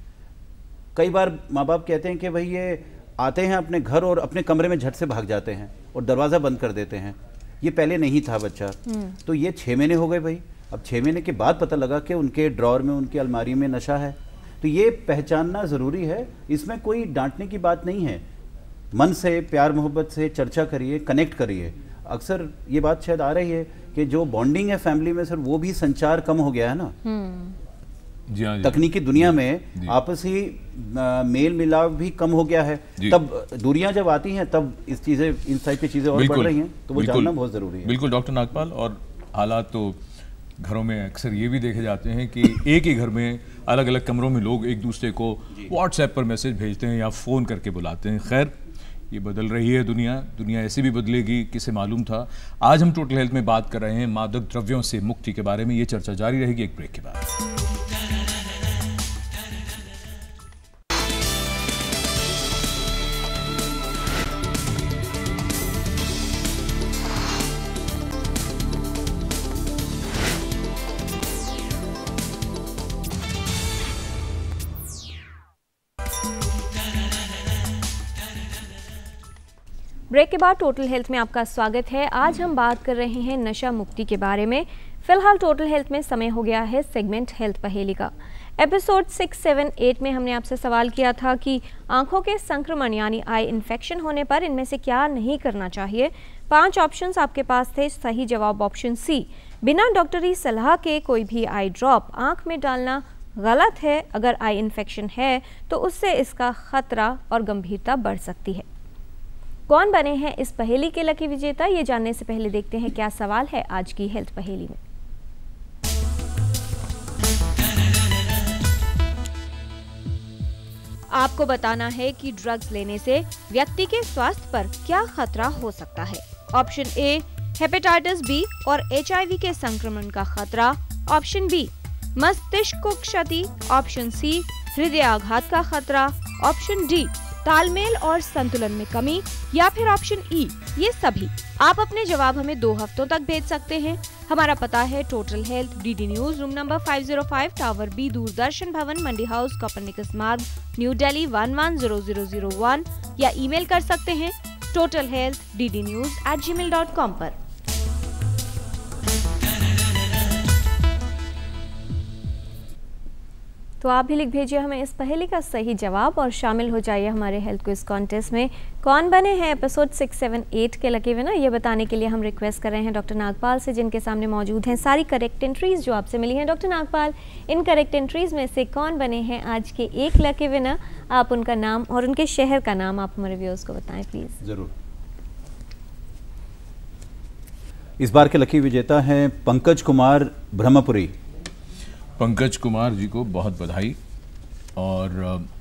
कई बार माँ बाप कहते हैं कि भाई ये आते हैं अपने घर और अपने कमरे में झट से भाग जाते हैं और दरवाज़ा बंद कर देते हैं। ये पहले नहीं था बच्चा, तो ये छः महीने हो गए भाई, अब छः महीने के बाद पता लगा कि उनके ड्रॉर में, उनकी अलमारी में नशा है। तो ये पहचानना ज़रूरी है, इसमें कोई डांटने की बात नहीं है। मन से, प्यार मोहब्बत से चर्चा करिए, कनेक्ट करिए। अक्सर ये बात शायद आ रही है कि जो बॉन्डिंग है फैमिली में सर, वो भी संचार कम हो गया है ना।
जी हाँ,
तकनीकी दुनिया में आपसी मेल मिलाप भी कम हो गया है। तब दूरियां जब आती हैं तब इस चीजें, इन टाइप की चीजें और बढ़ रही हैं, तो वो जानना बहुत जरूरी है।
बिल्कुल डॉक्टर नागपाल, और हालात तो घरों में अक्सर ये भी देखे जाते हैं कि एक ही घर में अलग अलग कमरों में लोग एक दूसरे को व्हाट्सएप पर मैसेज भेजते हैं या फ़ोन करके बुलाते हैं। खैर, ये बदल रही है दुनिया, दुनिया ऐसे भी बदलेगी, किसे मालूम था। आज हम टोटल हेल्थ में बात कर रहे हैं मादक द्रव्यों से मुक्ति के बारे में। ये चर्चा जारी रहेगी एक ब्रेक के बाद।
ब्रेक के बाद टोटल हेल्थ में आपका स्वागत है। आज हम बात कर रहे हैं नशा मुक्ति के बारे में। फिलहाल टोटल हेल्थ में समय हो गया है सेगमेंट हेल्थ पहेली का। एपिसोड सिक्स सेवन एट में हमने आपसे सवाल किया था कि आंखों के संक्रमण यानी आई इन्फेक्शन होने पर इनमें से क्या नहीं करना चाहिए। पांच ऑप्शंस आपके पास थे। सही जवाब ऑप्शन सी, बिना डॉक्टरी सलाह के कोई भी आई ड्रॉप आंख में डालना गलत है। अगर आई इन्फेक्शन है तो उससे इसका खतरा और गंभीरता बढ़ सकती है। कौन बने हैं इस पहेली के लकी विजेता, ये जानने से पहले देखते हैं क्या सवाल है आज की हेल्थ पहेली में। आपको बताना है कि ड्रग्स लेने से व्यक्ति के स्वास्थ्य पर क्या खतरा हो सकता है। ऑप्शन ए, हेपेटाइटिस बी और एचआईवी के संक्रमण का खतरा। ऑप्शन बी, मस्तिष्क को क्षति। ऑप्शन सी, हृदय आघात का खतरा। ऑप्शन डी, तालमेल और संतुलन में कमी। या फिर ऑप्शन ई, ये सभी। आप अपने जवाब हमें दो हफ्तों तक भेज सकते हैं। हमारा पता है total health, DD news, room number five zero five, tower B, Doordarshan Bhavan, Mandi house, Copernicus Marg, new Delhi one one zero zero zero one. या ईमेल कर सकते हैं total health D D news at Gmail dot com पर। तो आप भी लिख भेजिए हमें इस पहेली का सही जवाब और शामिल हो जाइए हमारे हेल्थ क्विज कॉन्टेस्ट में। कौन बने हैं एपिसोड सिक्स सेवन एट के लकी विनर, ये बताने के लिए हम रिक्वेस्ट कर रहे हैं डॉक्टर नागपाल से, जिनके सामने मौजूद हैं सारी करेक्ट एंट्रीज जो आपसे मिली हैं। डॉक्टर नागपाल, इन करेक्ट एंट्रीज में से कौन बने हैं आज के एक लकी विनर? आप उनका नाम और उनके शहर का नाम आप हमारे व्यूअर्स को बताएं प्लीज।
जरूर। इस बार के लकी विजेता हैं पंकज कुमार ब्रह्मपुरी।
पंकज कुमार जी को बहुत बधाई। और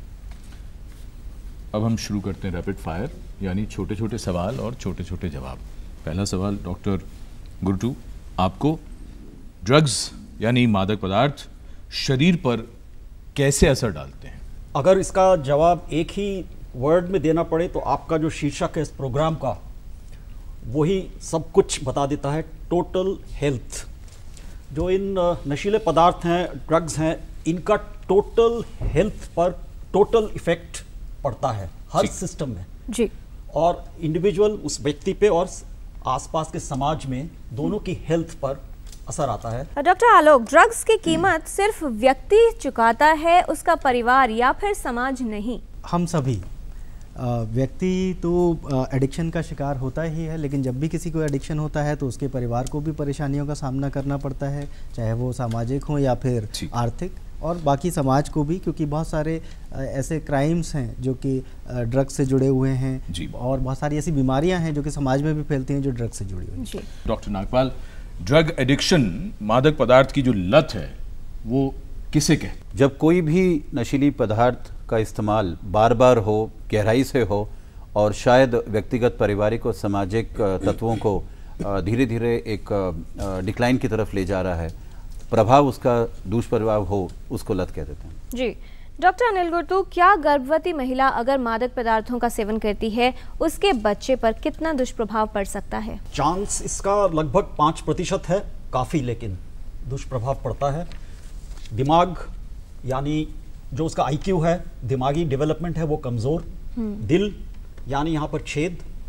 अब हम शुरू करते हैं रैपिड फायर, यानी छोटे छोटे सवाल और छोटे छोटे जवाब। पहला सवाल डॉक्टर गुरटू, आपको ड्रग्स यानी मादक पदार्थ शरीर पर कैसे असर डालते हैं?
अगर इसका जवाब एक ही वर्ड में देना पड़े तो आपका जो शीर्षक है इस प्रोग्राम का वही सब कुछ बता देता है, टोटल हेल्थ। जो इन नशीले पदार्थ हैं, ड्रग्स हैं, इनका टोटल हेल्थ पर टोटल इफेक्ट पड़ता है हर सिस्टम में
जी।
और इंडिविजुअल, उस व्यक्ति पे और आसपास के समाज में, दोनों की हेल्थ पर असर आता है।
डॉक्टर आलोक, ड्रग्स की कीमत सिर्फ व्यक्ति चुकाता है, उसका परिवार या फिर समाज नहीं?
हम सभी। व्यक्ति तो एडिक्शन का शिकार होता ही है, लेकिन जब भी किसी को एडिक्शन होता है तो उसके परिवार को भी परेशानियों का सामना करना पड़ता है, चाहे वो सामाजिक हो या फिर आर्थिक, और बाकी समाज को भी, क्योंकि बहुत सारे ऐसे क्राइम्स हैं जो कि ड्रग्स से जुड़े हुए हैं और बहुत सारी ऐसी बीमारियां हैं जो कि समाज में भी फैलती हैं जो ड्रग्स से जुड़ी हुई हैं।
डॉक्टर नागपाल, ड्रग एडिक्शन, मादक पदार्थ की जो लत है, वो किसे कहते?
जब कोई भी नशीली पदार्थ का इस्तेमाल बार बार हो, गहराई से हो और शायद व्यक्तिगत, पारिवारिक और सामाजिक तत्वों को धीरे धीरे एक डिक्लाइन की तरफ ले जा रहा है, प्रभाव उसका दुष्प्रभाव हो, उसको लत कह देते हैं।
जी। डॉक्टर अनिल गुर्तू, क्या गर्भवती महिला अगर मादक पदार्थों का सेवन करती है उसके बच्चे पर कितना दुष्प्रभाव पड़ सकता है?
चांस इसका लगभग पाँच प्रतिशत है, काफ़ी, लेकिन दुष्प्रभाव पड़ता है। दिमाग यानी जो उसका आईक्यू है, दिमागी डेवलपमेंट है, वो कमज़ोर। दिल यानी यहाँ पर छेद,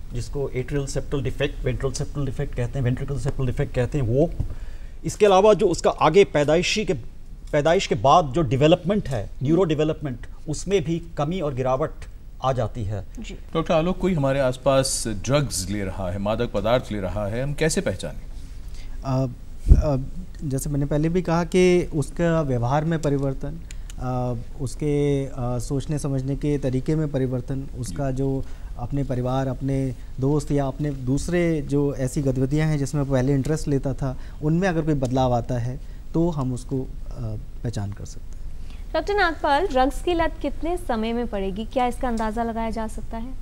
जिसको atrial septal defect, ventral septal defect कहते हैं, वेंट्रिकल सेप्टल डिफेक्ट कहते हैं, वो। इसके अलावा जो उसका आगे पैदाइशी के पैदाइश के बाद जो डेवलपमेंट है, न्यूरो डेवलपमेंट, उसमें भी कमी और गिरावट आ जाती है।
डॉक्टर आलोक, कोई हमारे आसपास ड्रग्स ले रहा है, मादक पदार्थ ले रहा है, हम कैसे पहचानें?
आ, आ, जैसे मैंने पहले भी कहा कि उसका व्यवहार में परिवर्तन, आ, उसके आ, सोचने समझने के तरीके में परिवर्तन, उसका जो अपने परिवार, अपने दोस्त या अपने दूसरे जो ऐसी गतिविधियां हैं जिसमें पहले इंटरेस्ट लेता था, उनमें अगर कोई बदलाव आता है तो हम उसको पहचान कर सकते हैं।
डॉक्टर नागपाल, ड्रग्स की लत कितने समय में पड़ेगी, क्या इसका अंदाज़ा लगाया जा सकता है?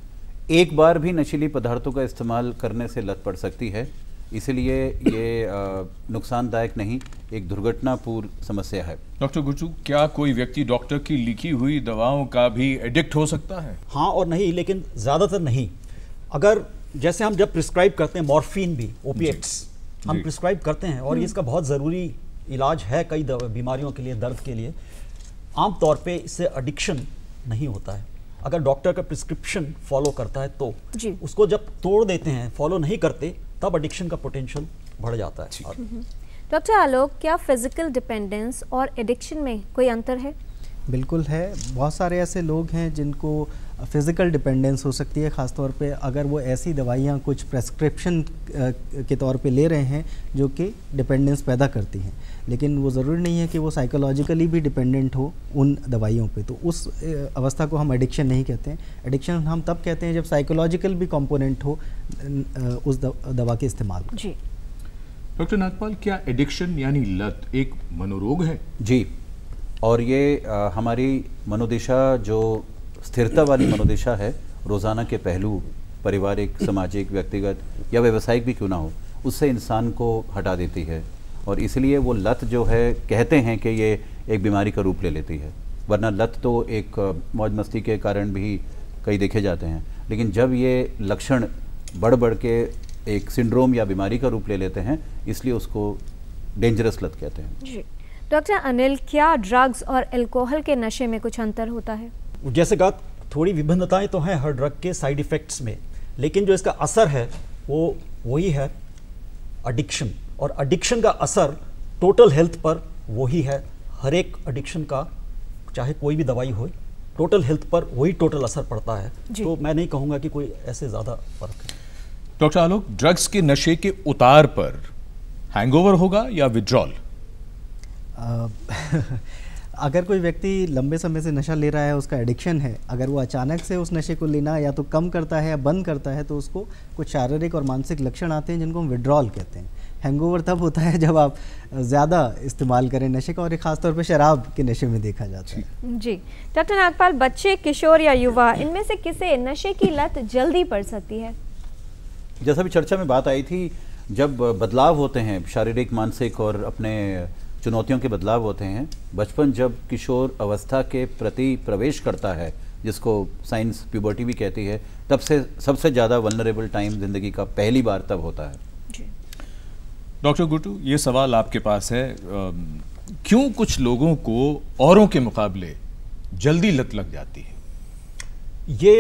एक बार भी नशीली पदार्थों का इस्तेमाल करने से लत पड़ सकती है, इसलिए ये नुकसानदायक नहीं, एक दुर्घटनापूर्ण समस्या है।
डॉक्टर गुरजू, क्या कोई व्यक्ति डॉक्टर की लिखी हुई दवाओं का भी एडिक्ट हो सकता है?
हाँ और नहीं, लेकिन ज़्यादातर नहीं। अगर जैसे हम जब प्रिस्क्राइब करते हैं मॉर्फिन भी, ओपिएट्स हम प्रिस्क्राइब करते हैं और इसका बहुत ज़रूरी इलाज है कई बीमारियों के लिए, दर्द के लिए, आम तौर पे इससे एडिक्शन नहीं होता है। अगर डॉक्टर का प्रिस्क्रिप्शन फॉलो करता है तो जी। उसको जब तोड़ देते हैं, फॉलो नहीं करते, तब एडिक्शन का पोटेंशियल बढ़ जाता है।
डॉक्टर आलोक, क्या फिजिकल डिपेंडेंस और एडिक्शन में कोई अंतर है?
बिल्कुल है। बहुत सारे ऐसे लोग हैं जिनको फिज़िकल डिपेंडेंस हो सकती है, ख़ासतौर पे अगर वो ऐसी दवाइयाँ कुछ प्रेस्क्रिप्शन के तौर पे ले रहे हैं जो कि डिपेंडेंस पैदा करती हैं, लेकिन वो ज़रूरी नहीं है कि वो साइकोलॉजिकली भी डिपेंडेंट हो उन दवाइयों पे। तो उस अवस्था को हम एडिक्शन नहीं कहते हैं। एडिक्शन हम तब कहते हैं जब साइकोलॉजिकल भी कंपोनेंट हो उस दवा के इस्तेमाल में।
जी डॉक्टर नागपाल, क्या एडिक्शन यानी लत एक मनोरोग है?
जी, और ये आ, हमारी मनोदशा जो स्थिरता वाली मनोदशा है, रोज़ाना के पहलू, पारिवारिक, सामाजिक, व्यक्तिगत या व्यावसायिक भी क्यों ना हो, उससे इंसान को हटा देती है, और इसलिए वो लत जो है, कहते हैं कि ये एक बीमारी का रूप ले लेती है। वरना लत तो एक मौज मस्ती के कारण भी कई देखे जाते हैं, लेकिन जब ये लक्षण बढ़ बढ़ के एक सिंड्रोम या बीमारी का रूप ले लेते हैं, इसलिए उसको डेंजरस लत कहते हैं।
जी डॉक्टर अनिल, क्या ड्रग्स और अल्कोहल के नशे में कुछ अंतर होता है?
जैसे कहा, थोड़ी विभिन्नताएं तो हैं हर ड्रग के साइड इफ़ेक्ट्स में, लेकिन जो इसका असर है वो वही है एडिक्शन, और एडिक्शन का असर टोटल हेल्थ पर वही है। हर एक एडिक्शन का, चाहे कोई भी दवाई हो, टोटल हेल्थ पर वही टोटल असर पड़ता है। तो मैं नहीं कहूँगा कि कोई ऐसे ज़्यादा फर्क है।
डॉक्टर आलोक, ड्रग्स के नशे के उतार पर हैंगओवर होगा या विड्रॉल?
अगर कोई व्यक्ति लंबे समय से नशा ले रहा है, उसका एडिक्शन है, अगर वो अचानक से उस नशे को लेना या तो कम करता है या बंद करता है, तो उसको कुछ शारीरिक और मानसिक लक्षण आते हैं जिनको हम विड्रॉल कहते हैं। हैंगओवर तब होता है जब आप ज़्यादा इस्तेमाल करें नशे का, और ख़ासतौर पर शराब के नशे में देखा जाता है।
जी डॉक्टर नागपाल, बच्चे, किशोर या युवा, इनमें से किसे नशे की लत जल्दी पड़ सकती है?
जैसा भी चर्चा में बात आई थी, जब बदलाव होते हैं शारीरिक, मानसिक और अपने चुनौतियों के बदलाव होते हैं, बचपन जब किशोर अवस्था के प्रति प्रवेश करता है, जिसको साइंस प्यूबर्टी भी कहती है, तब से सबसे ज़्यादा वल्नरेबल टाइम ज़िंदगी का पहली बार तब होता है।
जी डॉक्टर गुट्टू, ये सवाल आपके पास है, क्यों कुछ लोगों को औरों के मुकाबले जल्दी लत लग जाती है?
ये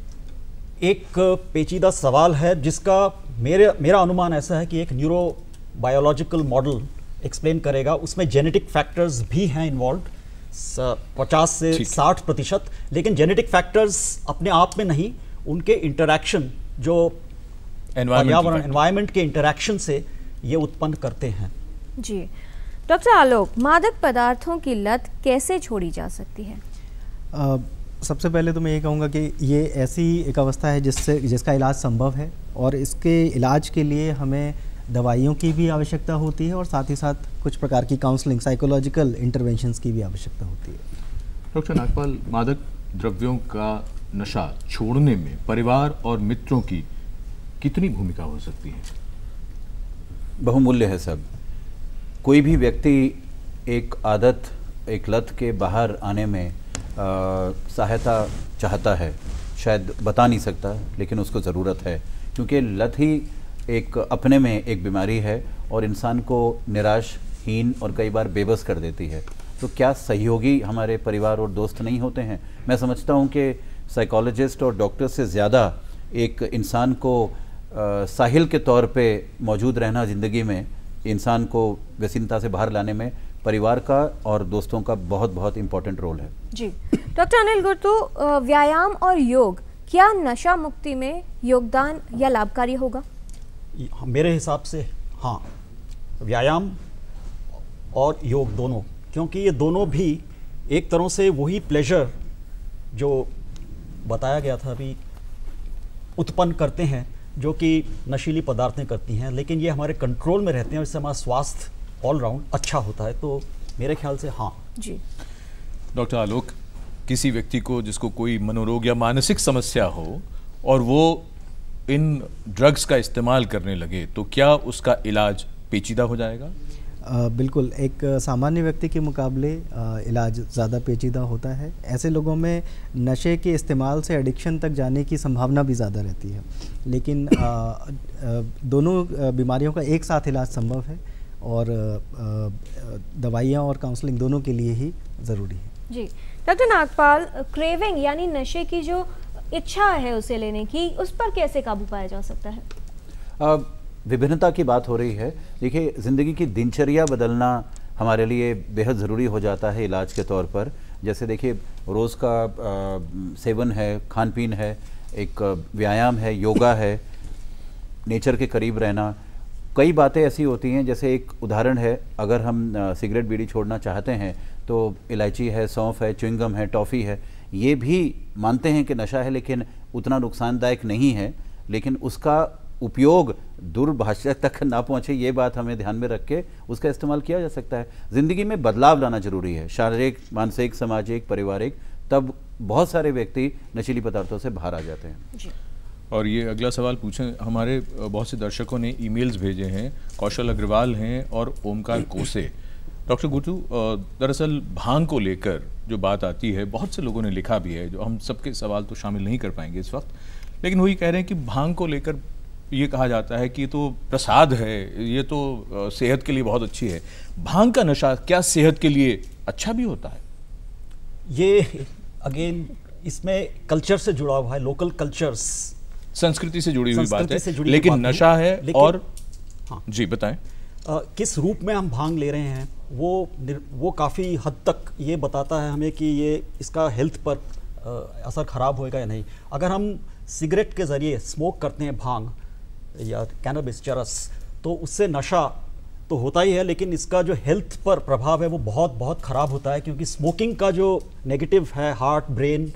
एक पेचीदा सवाल है जिसका मेरे मेरा अनुमान ऐसा है कि एक न्यूरो बायोलॉजिकल मॉडल एक्सप्लेन करेगा। उसमें जेनेटिक फैक्टर्स भी हैं इन्वॉल्व, पचास से साठ प्रतिशत, लेकिन जेनेटिक फैक्टर्स अपने आप में नहीं, उनके इंटरैक्शन, जो पर्यावरण, एनवायरनमेंट के इंटरैक्शन से ये उत्पन्न करते हैं।
जी डॉक्टर आलोक, मादक पदार्थों की लत कैसे छोड़ी जा सकती है?
आ, सबसे पहले तो मैं ये कहूँगा कि ये ऐसी एक अवस्था है जिससे जिसका इलाज संभव है, और इसके इलाज के लिए हमें दवाइयों की भी आवश्यकता होती है, और साथ ही साथ कुछ प्रकार की काउंसलिंग, साइकोलॉजिकल इंटरवेंशंस की भी आवश्यकता होती है।
डॉक्टर नागपाल, मादक द्रव्यों का नशा छोड़ने में परिवार और मित्रों की कितनी भूमिका हो सकती है?
बहुमूल्य है सब। कोई भी व्यक्ति एक आदत, एक लत के बाहर आने में आ, सहायता चाहता है, शायद बता नहीं सकता, लेकिन उसको ज़रूरत है, क्योंकि लत ही एक अपने में एक बीमारी है और इंसान को निराशहीन और कई बार बेबस कर देती है। तो क्या सहयोगी हमारे परिवार और दोस्त नहीं होते हैं? मैं समझता हूँ कि साइकोलॉजिस्ट और डॉक्टर से ज़्यादा एक इंसान को आ, साहिल के तौर पे मौजूद रहना ज़िंदगी में, इंसान को व्यसनता से बाहर लाने में परिवार का और दोस्तों का बहुत बहुत इम्पोर्टेंट रोल है।
जी डॉक्टर अनिल गुर्तू, व्यायाम और योग क्या नशा मुक्ति में योगदान या लाभकारी होगा?
मेरे हिसाब से हाँ, व्यायाम और योग दोनों, क्योंकि ये दोनों भी एक तरह से वही प्लेजर जो बताया गया था अभी उत्पन्न करते हैं जो कि नशीली पदार्थें करती हैं, लेकिन ये हमारे कंट्रोल में रहते हैं और इससे हमारा स्वास्थ्य ऑल राउंड अच्छा होता है। तो मेरे ख्याल से हाँ
जी।
डॉक्टर आलोक, किसी व्यक्ति को जिसको कोई मनोरोग या मानसिक समस्या हो और वो इन ड्रग्स का इस्तेमाल करने लगे तो क्या उसका इलाज पेचीदा हो जाएगा?
आ, बिल्कुल, एक सामान्य व्यक्ति के मुकाबले आ, इलाज ज़्यादा पेचीदा होता है। ऐसे लोगों में नशे के इस्तेमाल से एडिक्शन तक जाने की संभावना भी ज़्यादा रहती है, लेकिन आ, आ, दोनों बीमारियों का एक साथ इलाज संभव है और दवाइयाँ और काउंसलिंग दोनों के लिए ही ज़रूरी है।
जी डॉक्टर नागपाल, क्रेविंग यानी नशे की जो इच्छा है उसे लेने की, उस पर कैसे काबू पाया जा सकता है?
आ, विभिन्नता की बात हो रही है। देखिए, ज़िंदगी की दिनचर्या बदलना हमारे लिए बेहद ज़रूरी हो जाता है इलाज के तौर पर। जैसे देखिए, रोज़ का आ, सेवन है, खान पीन है, एक व्यायाम है, योगा है, नेचर के करीब रहना, कई बातें ऐसी होती हैं। जैसे एक उदाहरण है, अगर हम आ, सिगरेट बीड़ी छोड़ना चाहते हैं तो इलायची है, सौंफ है, च्युइंगम है, टॉफ़ी है, ये भी मानते हैं कि नशा है लेकिन उतना नुकसानदायक नहीं है, लेकिन उसका उपयोग दुर्भाषा तक ना पहुँचे, ये बात हमें ध्यान में रख के उसका इस्तेमाल किया जा सकता है। ज़िंदगी में बदलाव लाना जरूरी है, शारीरिक, मानसिक, सामाजिक, पारिवारिक, तब बहुत सारे व्यक्ति नशीली पदार्थों से बाहर आ जाते हैं।
जी।
और ये अगला सवाल पूछें, हमारे बहुत से दर्शकों ने ईमेल्स भेजे हैं। कौशल अग्रवाल हैं और ओमकार कोसे। डॉक्टर गुर्तू, दरअसल भांग को लेकर जो बात आती है, बहुत से लोगों ने लिखा भी है, जो हम सबके सवाल तो शामिल नहीं कर पाएंगे इस वक्त, लेकिन वही कह रहे हैं कि भांग को लेकर ये कहा जाता है कि ये तो प्रसाद है, ये तो सेहत के लिए बहुत अच्छी है। भांग का नशा क्या सेहत के लिए अच्छा भी होता है?
ये अगेन इसमें कल्चर से जुड़ा हुआ है, लोकल कल्चर्स,
संस्कृति से जुड़ी हुई बात है, लेकिन नशा है। लेकिन, और हाँ जी बताएं,
आ, किस रूप में हम भांग ले रहे हैं वो वो काफ़ी हद तक ये बताता है हमें कि ये इसका हेल्थ पर आ, असर ख़राब होएगा या नहीं। अगर हम सिगरेट के ज़रिए स्मोक करते हैं भांग या कैनबिस, चरस, तो उससे नशा तो होता ही है, लेकिन इसका जो हेल्थ पर प्रभाव है वो बहुत बहुत ख़राब होता है, क्योंकि स्मोकिंग का जो नेगेटिव है, हार्ट, ब्रेन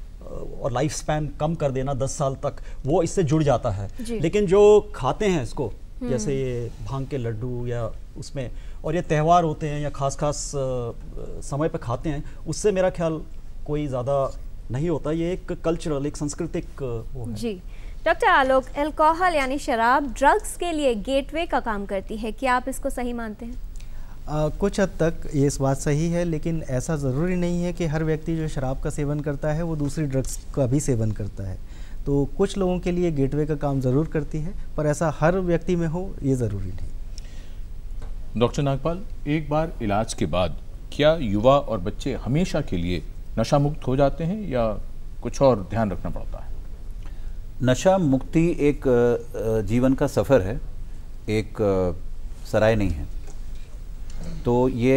और लाइफ स्पैन कम कर देना दस साल तक, वो इससे जुड़ जाता है। लेकिन जो खाते हैं इसको, जैसे ये भांग के लड्डू या उसमें, और ये त्यौहार होते हैं या खास खास समय पे खाते हैं, उससे मेरा ख्याल कोई ज़्यादा नहीं होता। ये एक कल्चरल, एक सांस्कृतिक वो है।
जी डॉक्टर आलोक, अल्कोहल यानी शराब ड्रग्स के लिए गेटवे का काम करती है, क्या आप इसको सही मानते हैं?
आ, कुछ हद तक ये इस बात सही है, लेकिन ऐसा ज़रूरी नहीं है कि हर व्यक्ति जो शराब का सेवन करता है वो दूसरी ड्रग्स का भी सेवन करता है। तो कुछ लोगों के लिए गेटवे का काम ज़रूर करती है, पर ऐसा हर व्यक्ति में हो ये ज़रूरी नहीं।
डॉक्टर नागपाल, एक बार इलाज के बाद क्या युवा और बच्चे हमेशा के लिए नशा मुक्त हो जाते हैं या कुछ और ध्यान रखना पड़ता है?
नशा मुक्ति एक जीवन का सफ़र है, एक सराय नहीं है। तो ये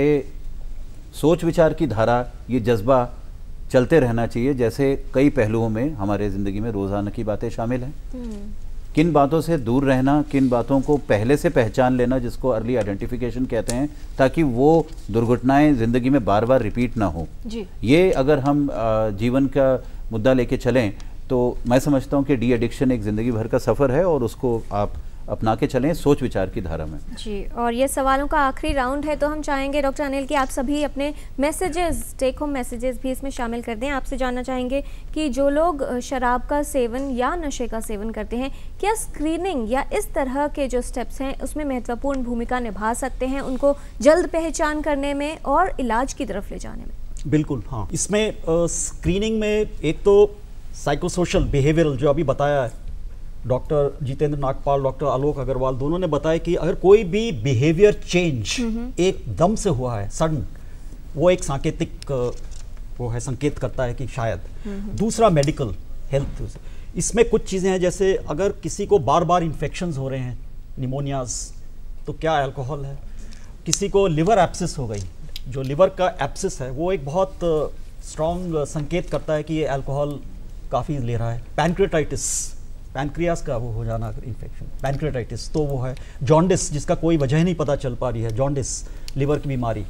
सोच विचार की धारा, ये जज्बा चलते रहना चाहिए। जैसे कई पहलुओं में हमारे ज़िंदगी में रोज़ाना की बातें शामिल हैं, किन बातों से दूर रहना, किन बातों को पहले से पहचान लेना, जिसको अर्ली आइडेंटिफिकेशन कहते हैं, ताकि वो दुर्घटनाएं ज़िंदगी में बार बार रिपीट ना हो। ये अगर हम जीवन का मुद्दा लेके चलें तो मैं समझता हूँ कि डी एडिक्शन एक ज़िंदगी भर का सफ़र है और उसको आप अपना के चलें सोच विचार की धारा में।
जी, और ये सवालों का आखिरी राउंड है, तो हम चाहेंगे डॉक्टर अनिल कि आप सभी अपने मैसेजेस, टेक होम मैसेजेस भी इसमें शामिल कर दें। आपसे जानना चाहेंगे कि जो लोग शराब का सेवन या नशे का सेवन करते हैं, क्या स्क्रीनिंग या इस तरह के जो स्टेप्स हैं उसमें महत्वपूर्ण भूमिका निभा सकते हैं उनको जल्द पहचान करने में और इलाज की तरफ ले जाने में?
बिल्कुल हाँ, इसमें स्क्रीनिंग में एक तो साइकोसोशल, बिहेवियरल जो अभी बताया है डॉक्टर जितेंद्र नागपाल, डॉक्टर आलोक अग्रवाल, दोनों ने बताया कि अगर कोई भी बिहेवियर चेंज एकदम से हुआ है, सडन, वो एक सांकेतिक वो है, संकेत करता है कि शायद। दूसरा मेडिकल हेल्थ। इसमें कुछ चीज़ें हैं, जैसे अगर किसी को बार बार इन्फेक्शंस हो रहे हैं, निमोनियाज, तो क्या अल्कोहल है। किसी को लिवर एब्सिस हो गई, जो लिवर का एब्सिस है वो एक बहुत स्ट्रॉन्ग संकेत करता है कि ये अल्कोहल काफ़ी ले रहा है। पैनक्रियाटाइटिस, पैनक्रियास का वो हो जाना इन्फेक्शन, पैनक्रियाटाइटिस, तो वो है। जॉन्डिस, जिसका कोई वजह ही नहीं पता चल पा रही है, जॉन्डिस लिवर की बीमारी,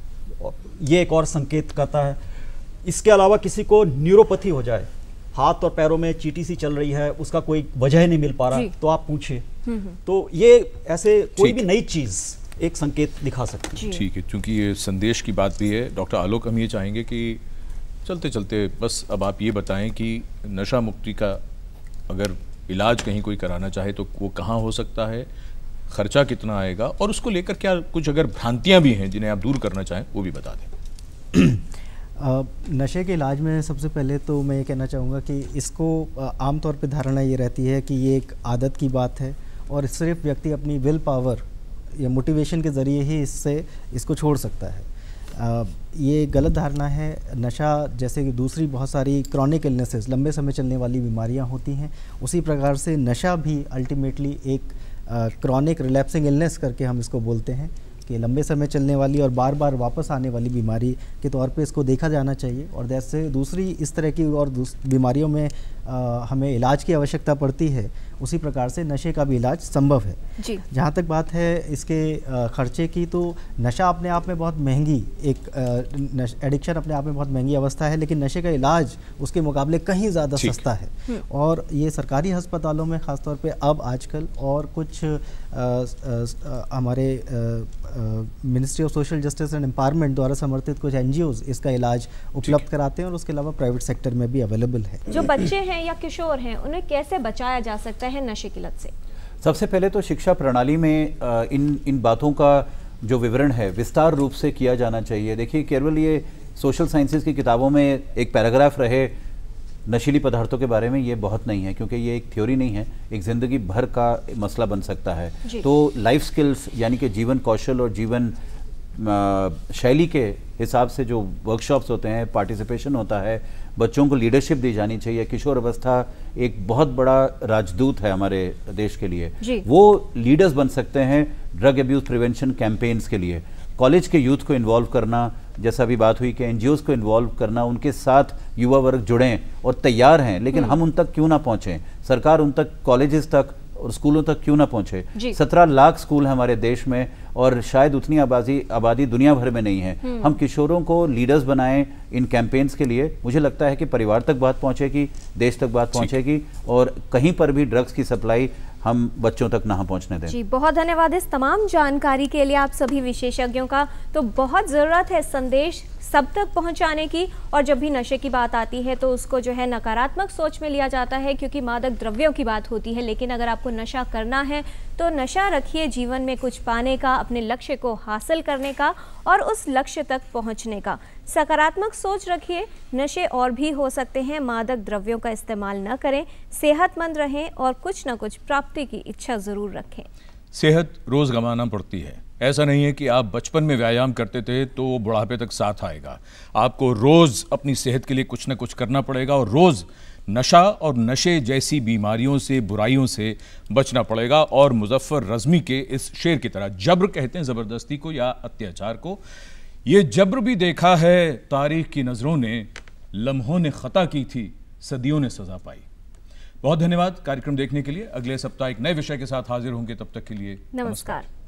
ये एक और संकेत करता है। इसके अलावा किसी को न्यूरोपैथी हो जाए, हाथ और पैरों में चीटी सी चल रही है, उसका कोई वजह नहीं मिल पा रहा, तो आप पूछिए। तो ये ऐसे कोई भी नई चीज़ एक संकेत दिखा सकती है।
ठीक है, क्योंकि ये संदेश की बात भी है डॉक्टर आलोक, हम ये चाहेंगे कि चलते चलते बस अब आप ये बताएं कि नशा मुक्ति का अगर इलाज कहीं कोई कराना चाहे तो वो कहाँ हो सकता है, खर्चा कितना आएगा, और उसको लेकर क्या कुछ अगर भ्रांतियां भी हैं जिन्हें आप दूर करना चाहें वो भी बता दें।
नशे के इलाज में सबसे पहले तो मैं ये कहना चाहूँगा कि इसको आमतौर पे धारणा ये रहती है कि ये एक आदत की बात है और सिर्फ व्यक्ति अपनी विल पावर या मोटिवेशन के ज़रिए ही इससे इसको छोड़ सकता है। आ, ये गलत धारणा है। नशा जैसे कि दूसरी बहुत सारी क्रॉनिक इलनेसेस, लंबे समय चलने वाली बीमारियां होती हैं, उसी प्रकार से नशा भी अल्टीमेटली एक क्रॉनिक रिलैप्सिंग इलनेस करके हम इसको बोलते हैं कि लंबे समय चलने वाली और बार बार वापस आने वाली बीमारी के तौर पे इसको देखा जाना चाहिए। और जैसे दूसरी इस तरह की और बीमारियों में आ, हमें इलाज की आवश्यकता पड़ती है, उसी प्रकार से नशे का भी इलाज संभव है। जी। जहाँ तक बात है इसके आ, खर्चे की, तो नशा अपने आप में बहुत महंगी एक एडिक्शन अपने आप में बहुत महंगी अवस्था है, लेकिन नशे का इलाज उसके मुकाबले कहीं ज़्यादा सस्ता है। और ये सरकारी अस्पतालों में ख़ासतौर पे अब आजकल और कुछ आ, आ, हमारे ministry of social justice and empowerment द्वारा समर्थित कुछ एनजीओज इसका इलाज उपलब्ध कराते हैं और उसके अलावा प्राइवेट सेक्टर में भी अवेलेबल है।
जो बच्चे हैं या किशोर हैं, उन्हें कैसे बचाया जा सकता है नशे की लत से?
सबसे पहले तो शिक्षा प्रणाली में इन इन बातों का जो विवरण है विस्तार रूप से किया जाना चाहिए। देखिए, केवल ये सोशल साइंसेज की किताबों में एक पैराग्राफ रहे नशीली पदार्थों के बारे में, ये बहुत नहीं है, क्योंकि ये एक थ्योरी नहीं है, एक ज़िंदगी भर का मसला बन सकता है। तो लाइफ स्किल्स यानी कि जीवन कौशल और जीवन शैली के हिसाब से जो वर्कशॉप्स होते हैं, पार्टिसिपेशन होता है, बच्चों को लीडरशिप दी जानी चाहिए। किशोर अवस्था एक बहुत बड़ा राजदूत है हमारे देश के लिए, वो लीडर्स बन सकते हैं ड्रग अब्यूज़ प्रिवेंशन कैंपेन्स के लिए। कॉलेज के यूथ को इन्वॉल्व करना, जैसा अभी बात हुई कि एनजीओज़ को इन्वॉल्व करना, उनके साथ युवा वर्ग जुड़ें और तैयार हैं, लेकिन हम उन तक क्यों ना पहुँचें, सरकार उन तक, कॉलेजेस तक और स्कूलों तक क्यों ना पहुँचे। सत्रह लाख स्कूल हैं हमारे देश में और शायद उतनी आबादी आबादी दुनिया भर में नहीं है। हम किशोरों को लीडर्स बनाएं इन कैंपेन्स के लिए। मुझे लगता है कि परिवार तक बात पहुँचेगी, देश तक बात पहुँचेगी और कहीं पर भी ड्रग्स की सप्लाई हम बच्चों तक ना पहुंचने दें।
जी, बहुत धन्यवाद इस तमाम जानकारी के लिए आप सभी विशेषज्ञों का। तो बहुत ज़रूरत है संदेश सब तक पहुंचाने की, और जब भी नशे की बात आती है तो उसको जो है नकारात्मक सोच में लिया जाता है, क्योंकि मादक द्रव्यों की बात होती है। लेकिन अगर आपको नशा करना है तो नशा रखिए, जीवन में कुछ पाने का, अपने लक्ष्य को हासिल करने का और उस लक्ष्य तक पहुंचने का। सकारात्मक सोच रखिए, नशे और भी हो सकते हैं, मादक द्रव्यों का इस्तेमाल न करें, सेहतमंद रहें और कुछ न कुछ प्राप्ति की इच्छा ज़रूर रखें।
सेहत रोज़ गंवाना पड़ती है। ऐसा नहीं है कि आप बचपन में व्यायाम करते थे तो वो बुढ़ापे तक साथ आएगा। आपको रोज़ अपनी सेहत के लिए कुछ ना कुछ करना पड़ेगा और रोज़ नशा और नशे जैसी बीमारियों से, बुराइयों से बचना पड़ेगा। और मुजफ्फर रज़मी के इस शेर की तरह, जब्र कहते हैं ज़बरदस्ती को या अत्याचार को, ये जब्र भी देखा है तारीख की नज़रों ने, लम्हों ने ख़ता की थी, सदियों ने सज़ा पाई। बहुत धन्यवाद कार्यक्रम देखने के लिए। अगले सप्ताह एक नए विषय के साथ हाजिर होंगे, तब तक के लिए
नमस्कार।